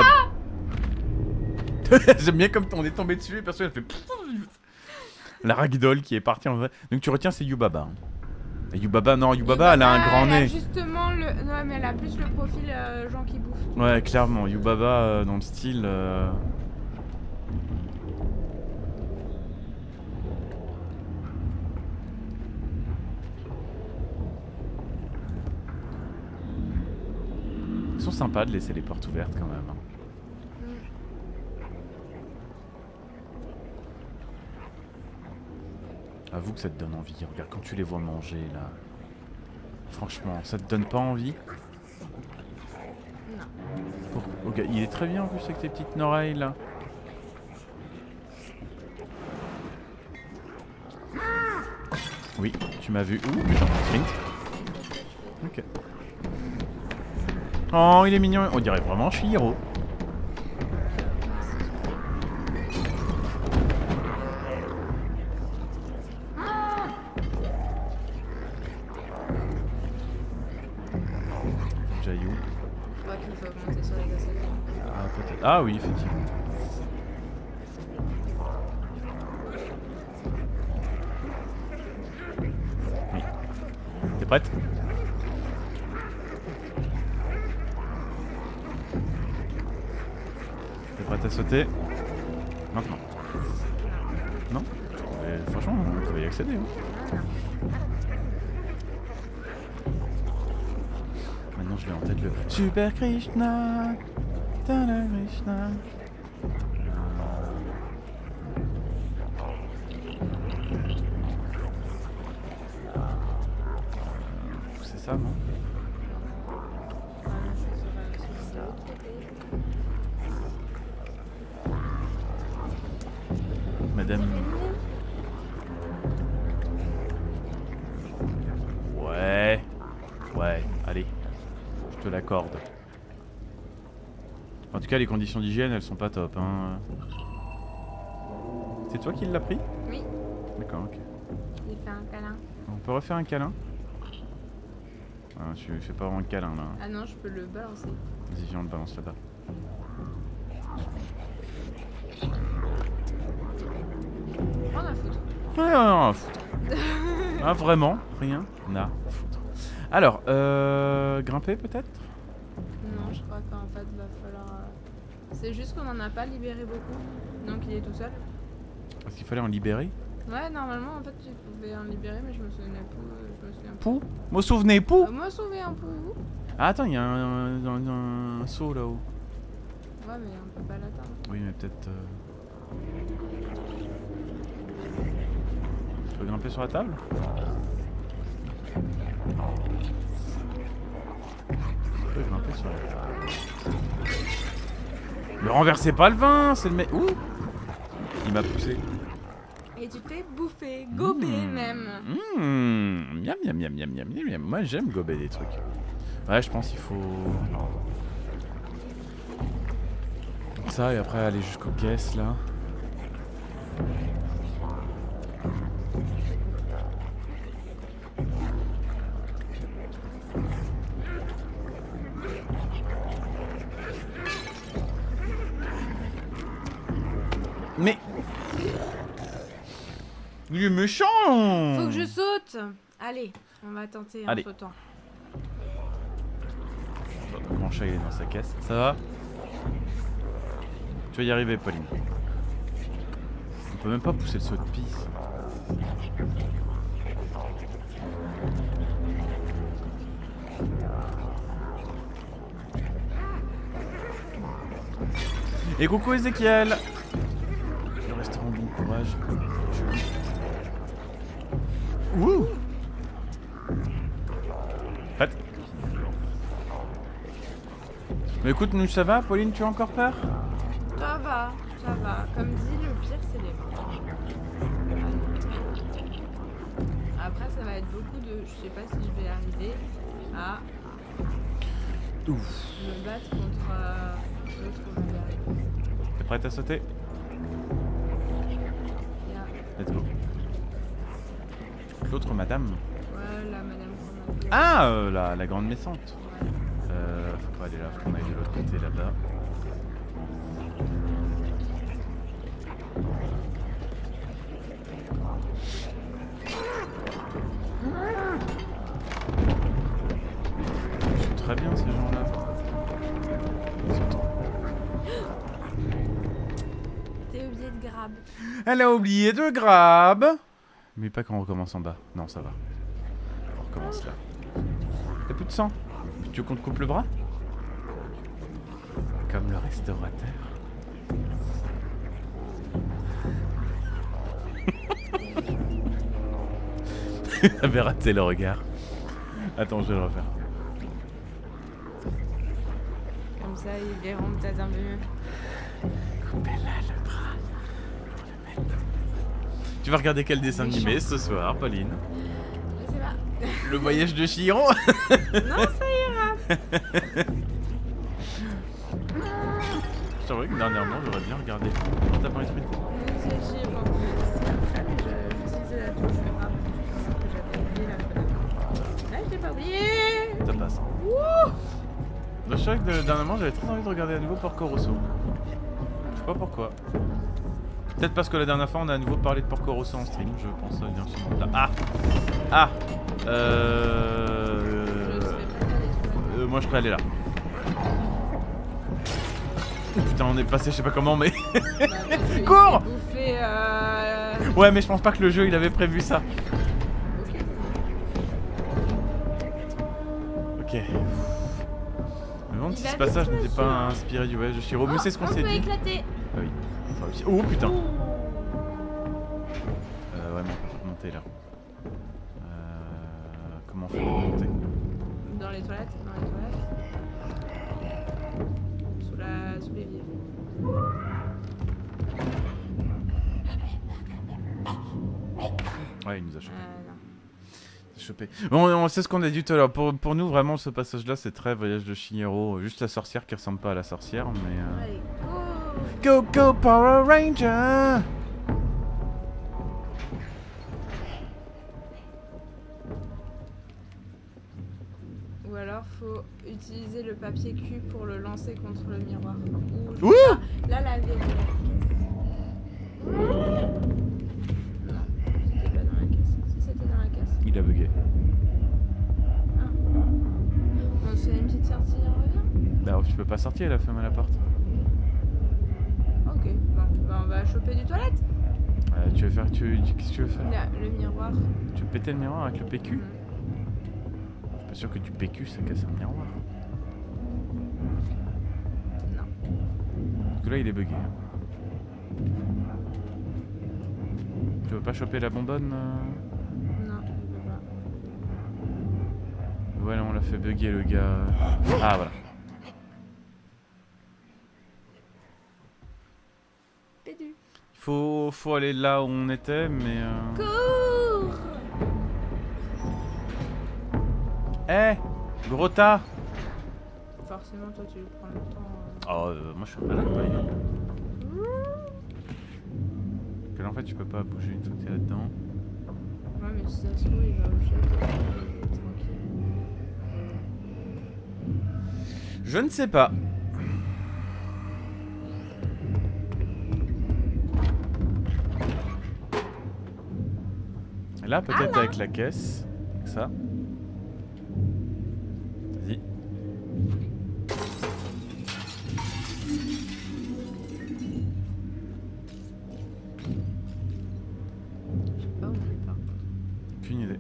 J'aime bien comme on est tombé dessus et personne elle fait la ragdoll qui est partie en vrai. Donc tu retiens c'est Yubaba. Hein. Et Yubaba non, Yubaba elle a un grand elle a nez. justement le. Non, mais elle a plus le profil euh, gens qui bouffent. Ouais, clairement, Yubaba euh, dans le style euh... Ils sont sympas de laisser les portes ouvertes quand même. Hein. Avoue que ça te donne envie. Regarde quand tu les vois manger là. Franchement, ça te donne pas envie? Non. Pour... Ok, il est très bien en plus avec tes petites oreilles là. Oui, tu m'as vu. Ouh, putain, sprint. Ok. Oh, il est mignon. On dirait vraiment Chihiro. j'aille où? Je crois qu'il faut monter sur les gossettes. Ah, peut-être. Ah oui, effectivement. Oui. T'es prête? T'es prête à sauter? Maintenant. Non? Mais franchement, tu vas y accéder. Hein. Maintenant, je l'ai en tête le Super Krishna. Tada Krishna. C'est ça, non? Madame. Ouais. Ouais, allez. Je te l'accorde. En tout cas, les conditions d'hygiène, elles sont pas top. Hein. C'est toi qui l'as pris? Oui. D'accord, ok. Il fait un câlin. On peut refaire un câlin? Ah, tu fais pas vraiment un câlin là. Ah non, je peux le balancer. Vas-y, viens, on le balance là-bas. Rien à foutre. Rien à foutre. Ah, vraiment, rien à foutre. Alors, euh, grimper peut-être? Non, je crois qu'en fait, va falloir. euh, C'est juste qu'on en a pas libéré beaucoup, donc il est tout seul. Parce qu'il fallait en libérer. Ouais, normalement, en fait, tu pouvais en libérer, mais je me souvenais plus. euh, Je me souviens plus. Pou? Me souvenez, pou? Euh, moi, souviens un peu. Ah, attends, il y a un, un, un, un saut là-haut. Ouais, mais on peut pas l'atteindre. Oui, mais peut-être. Euh... Tu peux grimper sur la table? Tu peux grimper sur la table. Ne renversez pas le vin, c'est le mec. Ouh! Il m'a poussé. Et tu t'es bouffé, gobé Mmh. même. Mmh. Miam, miam, miam, miam, miam, miam. Moi, j'aime gober des trucs. Ouais, je pense qu'il faut. Ça, et après aller jusqu'aux caisses là. Mais. Il est méchant! Faut que je saute. Allez, on va tenter en Allez. sautant. Mon chat il est dans sa caisse. Ça va? Tu vas y arriver, Pauline. On peut même pas pousser le saut de pisse. Et coucou Ezekiel! Le restaurant, bon courage. Je... Ouh! Prête? Mais écoute, nous ça va, Pauline, tu as encore peur? Ça va, ça va. Comme dit, le pire, c'est les mains. Après, ça va être beaucoup de... Je sais pas si je vais arriver à Ouf. me battre contre euh, l'autre madame. T'es prête à sauter? Yeah. Let's go. L'autre madame? Ouais, la madame qu'on a vue. Ah, euh, la, la grande méchante. Ouais. Euh, faut pas aller là, faut qu'on aille de l'autre côté là-bas. Ils sont très bien ces gens-là. Ils sont trop- T'es oublié de grab. Elle a oublié de grab. Mais pas quand on recommence en bas. Non, ça va. On recommence là. T'as plus de sang? Tu veux qu'on te coupe le bras? Comme le restaurateur. J'avais raté le regard. Attends, je vais le refaire. Comme ça, ils verront peut-être un peu mieux. Coupez-la le bras. Pour le mettre. Tu vas regarder quel dessin animé ce soir, Pauline? Je sais pas. Le voyage de Chiron? Non, ça ira. Je t'avoue que dernièrement, j'aurais bien regardé. Comment t'as pas esprit? J'ai j'ai manqué ici après, mais je- j'utilisais la touche grab justement que j'avais oublié la fois d'avant. Là, je l'ai pas oublié. Ça passe. Wouh! Je sais que de- dernièrement j'avais très envie de regarder à nouveau Porco Rosso. Je sais pas pourquoi. Peut-être parce que la dernière fois on a à nouveau parlé de Porco Rosso en stream, je pense. Bien sûr. Là. Ah Ah Euh... euh... Moi je peux aller là. Oh, putain on est passé je sais pas comment mais... Bah, Cours bouffé, euh... Ouais mais je pense pas que le jeu il avait prévu ça. Ok. Je me demande si ce passage n'était pas inspiré du voyage de Shiro. Mais c'est ce qu'on s'est dit. Éclater. Ah oui. Enfin, oh putain. Euh, ouais mais on peut pas remonter là. Euh, comment on fait pour remonter? Dans les toilettes, dans les toilettes. Sous la... sous l'évier. Ouais il nous a chopé. Euh, non. Chopé. Bon, on sait ce qu'on a dit tout à l'heure. Pour, pour nous, vraiment, ce passage-là, c'est très voyage de Chihiro. Juste la sorcière qui ressemble pas à la sorcière, mais. Euh... Allez, Go, go. go, Power Ranger! Ou alors, faut utiliser le papier cul pour le lancer contre le miroir. Ou... Ouh! Ah, là, la verrou. Non, c'était pas dans la caisse. Si c'était dans la caisse. Il a bugué. Ah. On se fait une petite sortie et on revient. Bah, tu peux pas sortir, il a fermé la porte. Ok, bon, bah on va choper du toilette. Euh, tu veux faire. Tu, tu- Qu'est-ce que tu veux faire? Là, le miroir. Tu veux péter le miroir avec le P Q? Mhm. Je suis pas sûr que du P Q ça casse un miroir. Non. Parce que là, il est bugué. Tu veux pas choper la bonbonne euh Non, je peux pas. Voilà, on l'a fait bugger le gars. Ah, voilà. Pédu. Faut, faut aller là où on était, mais. Euh... Cours. Eh, gros tas. Forcément, toi, tu prends le temps. euh. Oh, euh, moi je suis un malade, pas énorme. Que là, en fait, tu peux pas bouger une fois que t'es là-dedans. Ouais, mais si ça se trouve, il va au chef. Tranquille. Je ne sais pas. Là, peut-être Ah, avec la caisse. Avec ça. Vas-y. Je sais pas où on est par contre. Aucune idée.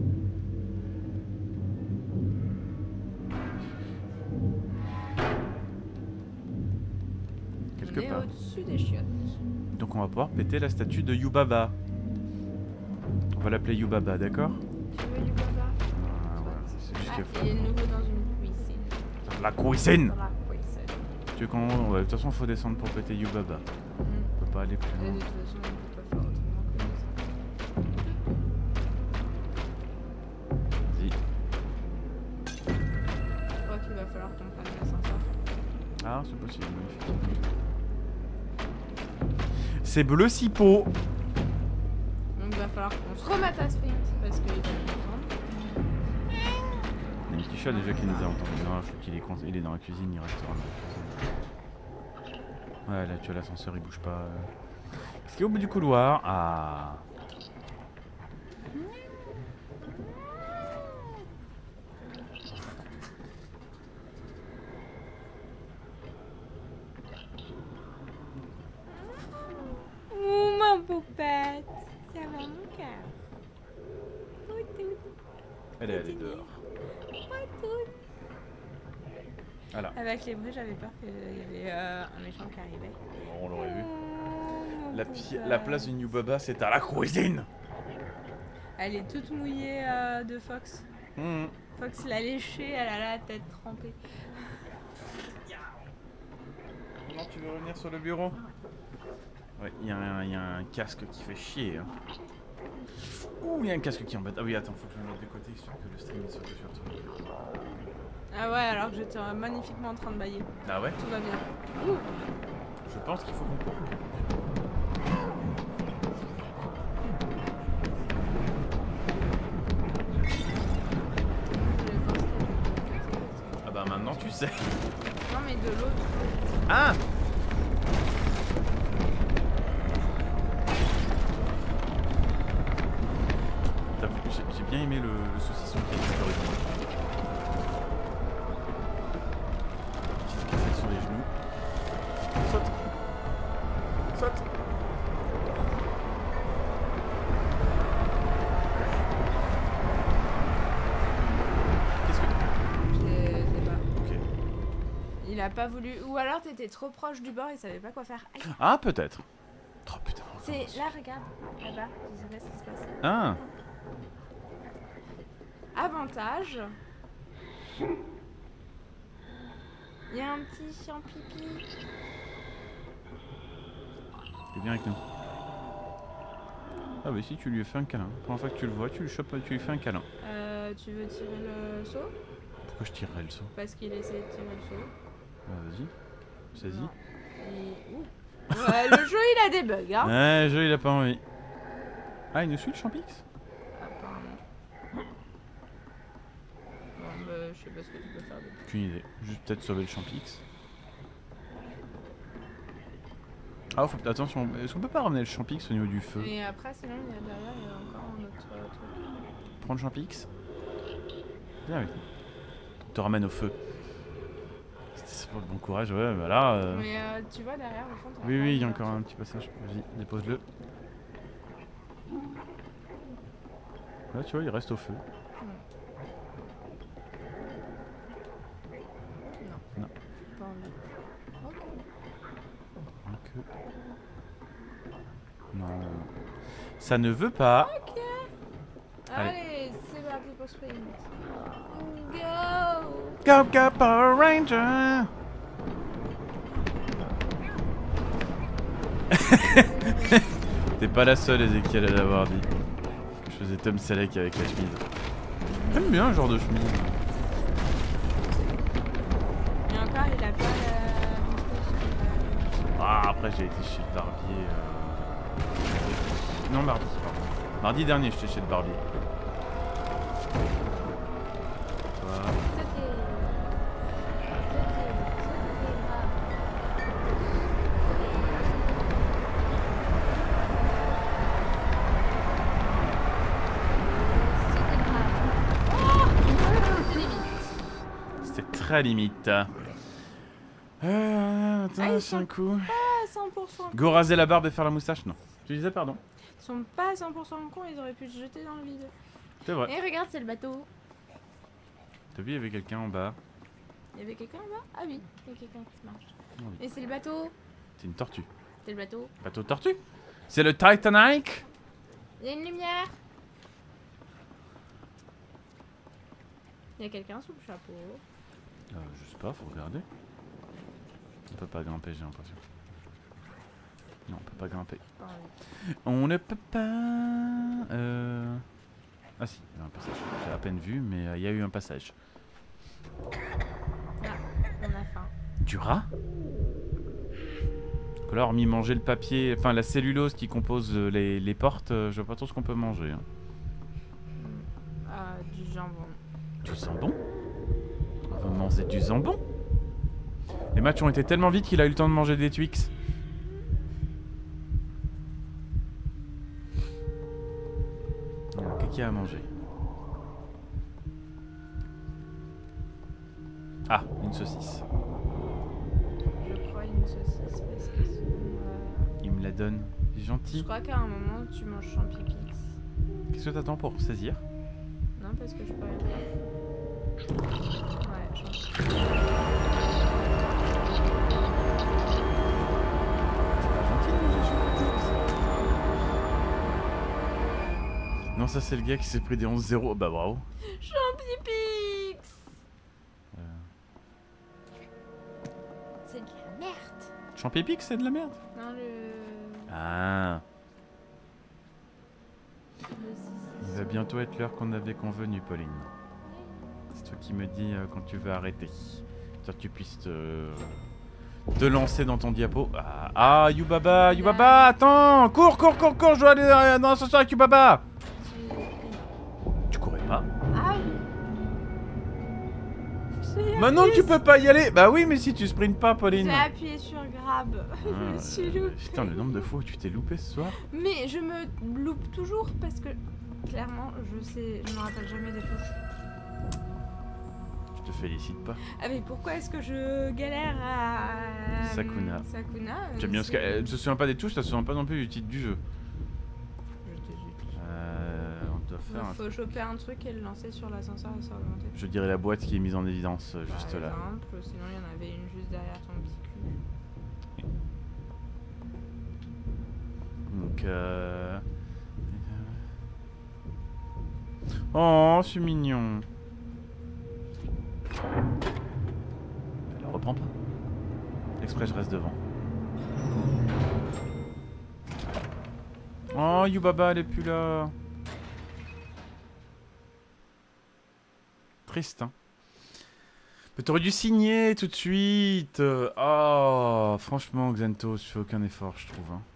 Quelque On est part. au-dessus des chiottes. Donc on va pouvoir péter la statue de Yubaba. On va l'appeler Yubaba, d'accord? Tu veux du baba? Ah, voilà, c'est juste Ah, qu'il faut. il est de nouveau dans une cuisine. La cuisine! Dans la cuisine. Tu veux qu'on... Ouais, de toute façon, faut descendre pour péter Yubaba. Mhm. On peut pas aller plus Et loin. de toute façon, on peut pas faire autrement que ça. Vas-y. Je crois qu'il va falloir qu'on prenne l'ascenseur. Ah, c'est possible, effectivement. C'est bleu cipo. Donc il va falloir qu'on se remette à sprint parce qu'il va nous entendre. Il y a un petit chat déjà qui nous a entendu. Non, je crois qu'il est, con- il est dans la cuisine, il restera dans la cuisine. Ouais, là, tu vois, l'ascenseur, il bouge pas. Est-ce qu'il est au bout du couloir? Ah. Ouh, ma poupette, ça va mon cœur. Elle est allée dehors. Voilà. Avec les bruits, j'avais peur qu'il y avait euh, un méchant qui arrivait. On l'aurait vu. Oh, La, ma pi- poupette. la place du New Baba, c'est à la cuisine. Elle est toute mouillée euh, de Fox. Mmh. Fox l'a léchée, elle a la tête trempée. Comment tu veux revenir sur le bureau? Ouais, il y, y a un casque qui fait chier. Hein. Ouh, il y a un casque qui embête. Ah oui, attends, faut que je me mette de côté histoire que le stream soit sur toi. Ah ouais, alors que j'étais euh, magnifiquement en train de bailler. Ah ouais? Tout va bien. Ouh. Je pense qu'il faut qu'on court. Ah bah maintenant tu sais. sais. Non, mais de l'autre. Ah! T'as vu, j'ai j'ai bien aimé le, le saucisson qui a disparu. Petite cassette sur les genoux. Saute! Saute! Qu'est-ce que... Je sais pas. Ok. Il a pas voulu. Ou alors t'étais trop proche du bord, il savait pas quoi faire. Aïe. Ah, peut-être. Oh putain. C'est là, regarde. Là-bas. Je sais pas ce qui se passe. Ah! Avantage. Il y a un petit chien pipi. Il vient avec nous. Ah oui, si tu lui fais un câlin. La première fois que tu le vois, tu lui chopes, tu lui fais un câlin. Euh, tu veux tirer le saut? Pourquoi je tirerais le saut? Parce qu'il essaie de tirer le saut. Bah vas-y. Saisis. Et... Ouh. Ouais, le jeu il a des bugs, hein. Ouais, le jeu il a pas envie. Ah, il nous suit le Champix? Apparemment. Bon, bah, je sais pas ce que tu peux faire de plus. Aucune idée. Juste peut-être sauver le Champix. Ah, faut... attention, est-ce qu'on peut pas ramener le Champix au niveau du feu? Et après, sinon, il y a derrière, il y a encore un autre euh, truc. Prends le Champix. Viens avec nous. On te ramène au feu. C'est pour le bon courage, ouais, bah là. Euh... Mais euh, tu vois derrière, au fond, t'as Oui, oui, il y a un encore un petit passage. Vas-y, dépose-le. Là, tu vois, il reste au feu. Non. Non. Pas envie. Ok. Que... Non. Ça ne veut pas. Ok. Allez. Allez, c'est parti pour sprint. Go. Go, go, Power Ranger. T'es pas la seule, Ezekiel, à l'avoir dit. Je faisais Tom Selleck avec la chemise. J'aime bien le genre de chemise. Et encore, il a pas la moustache. Ah, après, j'ai été chez le barbier. Euh... Non, mardi, pardon. Mardi dernier, j'étais chez le barbier. Voilà. C'était très limite. Euh, attends, Ah, ils c'est un sont coup. Pas cent pour cent. Go raser la barbe et faire la moustache, non. Tu disais pardon. Ils sont pas cent pour cent cons, ils auraient pu se jeter dans le vide. C'est vrai. Et regarde, c'est le bateau. T'as vu, il y avait quelqu'un en bas. Il y avait quelqu'un là? Ah oui, il y a quelqu'un qui marche. Ah oui. Et c'est le bateau. C'est une tortue. C'est le bateau. Bateau de tortue. C'est le Titanic. Il y a une lumière. Il y a quelqu'un sous le chapeau. Euh, je sais pas, faut regarder. On peut pas grimper, j'ai l'impression. Non, on peut pas grimper. Ah oui. On ne peut pas... Euh... Ah si, il y a un passage. J'ai à peine vu, mais euh, il y a eu un passage. Ah, on a faim. Du rat? Alors, hormis manger le papier, enfin la cellulose qui compose euh, les, les portes, euh, je vois pas trop ce qu'on peut manger. Hein. Ah, du jambon. Du jambon? On va manger du jambon? Les matchs ont été tellement vite qu'il a eu le temps de manger des Twix. Alors, qu'est-ce qu'il y a à manger? Ah, une saucisse. Je crois une saucisse parce que sinon, euh, Il me la donne. C'est je gentil. crois qu'à un moment tu manges champipix. Qu'est-ce que t'attends pour saisir? Non, parce que je peux rien faire. Ouais, champipix. Non, ça c'est le gars qui s'est pris des onze zéro. Bah bravo. Champipix. Euh... C'est de la merde. Champépix, c'est de la merde. Non, le... Ah. le Il va bientôt être l'heure qu'on avait convenu, Pauline. C'est toi qui me dis euh, quand tu veux arrêter. Pour que tu puisses te... te lancer dans ton diapo. Ah, ah Yubaba, Yubaba, attends. Cours, cours, cours, cours, je dois aller euh, dans l'ascenseur avec Yubaba. Tu courais pas? Ah oui. J'ai Maintenant appuyé tu peux pas y aller. Bah oui, mais si tu sprintes pas, Pauline. J'ai appuyé sur grab. Ah, Je me suis euh, loupée. Putain, le nombre de fois où tu t'es loupé ce soir. Mais je me loupe toujours parce que clairement, je sais, je me rappelle jamais des choses. Je te félicite pas. Ah mais pourquoi est-ce que je galère à Sakuna. Sakuna J'aime bien parce qu'elle se souvient pas des touches, elle se souvient pas non plus du titre du jeu. Je te jure. Euh, on doit faire un Faut truc. choper un truc et le lancer sur l'ascenseur et se remonter. Je dirais la boîte qui est mise en évidence euh, juste Par là. exemple, sinon il y en avait une juste derrière ton petit cul. Donc euh... Oh, c'est mignon. Elle la reprend pas. Exprès, je reste devant. Oh, Yubaba, elle est plus là. Triste, hein. Mais t'aurais dû signer tout de suite. Euh, Oh, franchement, Xanthos, tu fais aucun effort, je trouve. Hein.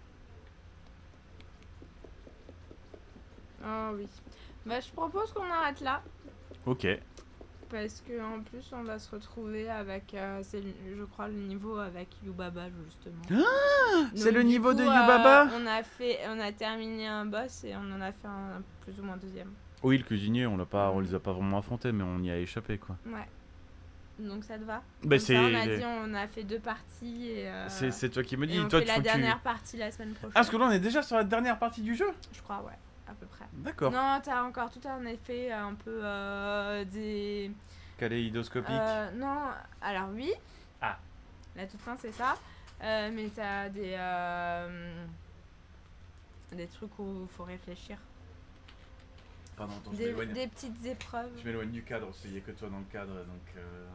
Oh oui. Bah je propose qu'on arrête là. Ok. Parce que en plus on va se retrouver avec, euh, c'est le- je crois le niveau avec Yubaba justement. C'est Donc, le du niveau coup, de euh, Yubaba On a fait, on a terminé un boss et on en a fait un plus ou moins deuxième. Oui, le cuisinier, on l'a pas, on les a pas vraiment affrontés, mais on y a échappé, quoi. Ouais. Donc ça te va? Bah, Comme ça, on a c'est- dit on a fait deux parties et, euh, C'est c'est toi qui me et dis. on Toi, fait tu la faut que tu- dernière partie la semaine prochaine. Ah, parce que là, on est déjà sur la dernière partie du jeu. Je crois, ouais, à peu près. D'accord. Non, t'as encore tout un effet un peu euh, des... Kaléidoscopique. Euh, non, alors oui. Ah. La toute fin, c'est ça. Euh, mais t'as des... euh, des trucs où il faut réfléchir. Pardon, attends, je Des, m'éloigne. des petites épreuves. Je m'éloigne du cadre, parce qu'il n'y a que toi dans le cadre, donc... euh,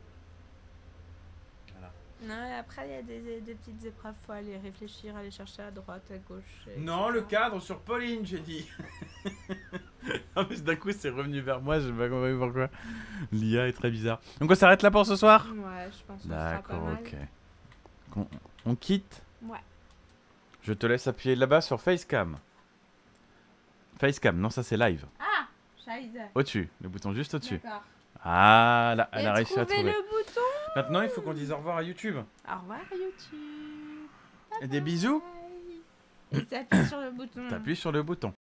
Voilà. Non, et après, il y a des, des petites épreuves. Faut aller réfléchir, aller chercher à droite, à gauche. et Non, cetera. le cadre sur Pauline, j'ai dit. Non, mais d'un coup, c'est revenu vers moi, je sais pas compris pourquoi. L'I A est très bizarre. Donc, on s'arrête là pour ce soir? Ouais, je pense que ce sera pas D'accord, mal. ok. On, on quitte? Ouais. Je te laisse appuyer là-bas sur Facecam. Facecam, non, ça c'est live. Ah, Scheiße. Au-dessus, le bouton juste au-dessus. D'accord. Ah, là, elle a Et réussi à trouver trouver. le bouton. Maintenant, il faut qu'on dise au revoir à YouTube. Au revoir, YouTube. Et des bisous. Bye. Et t'appuies sur le bouton. T'appuies sur le bouton.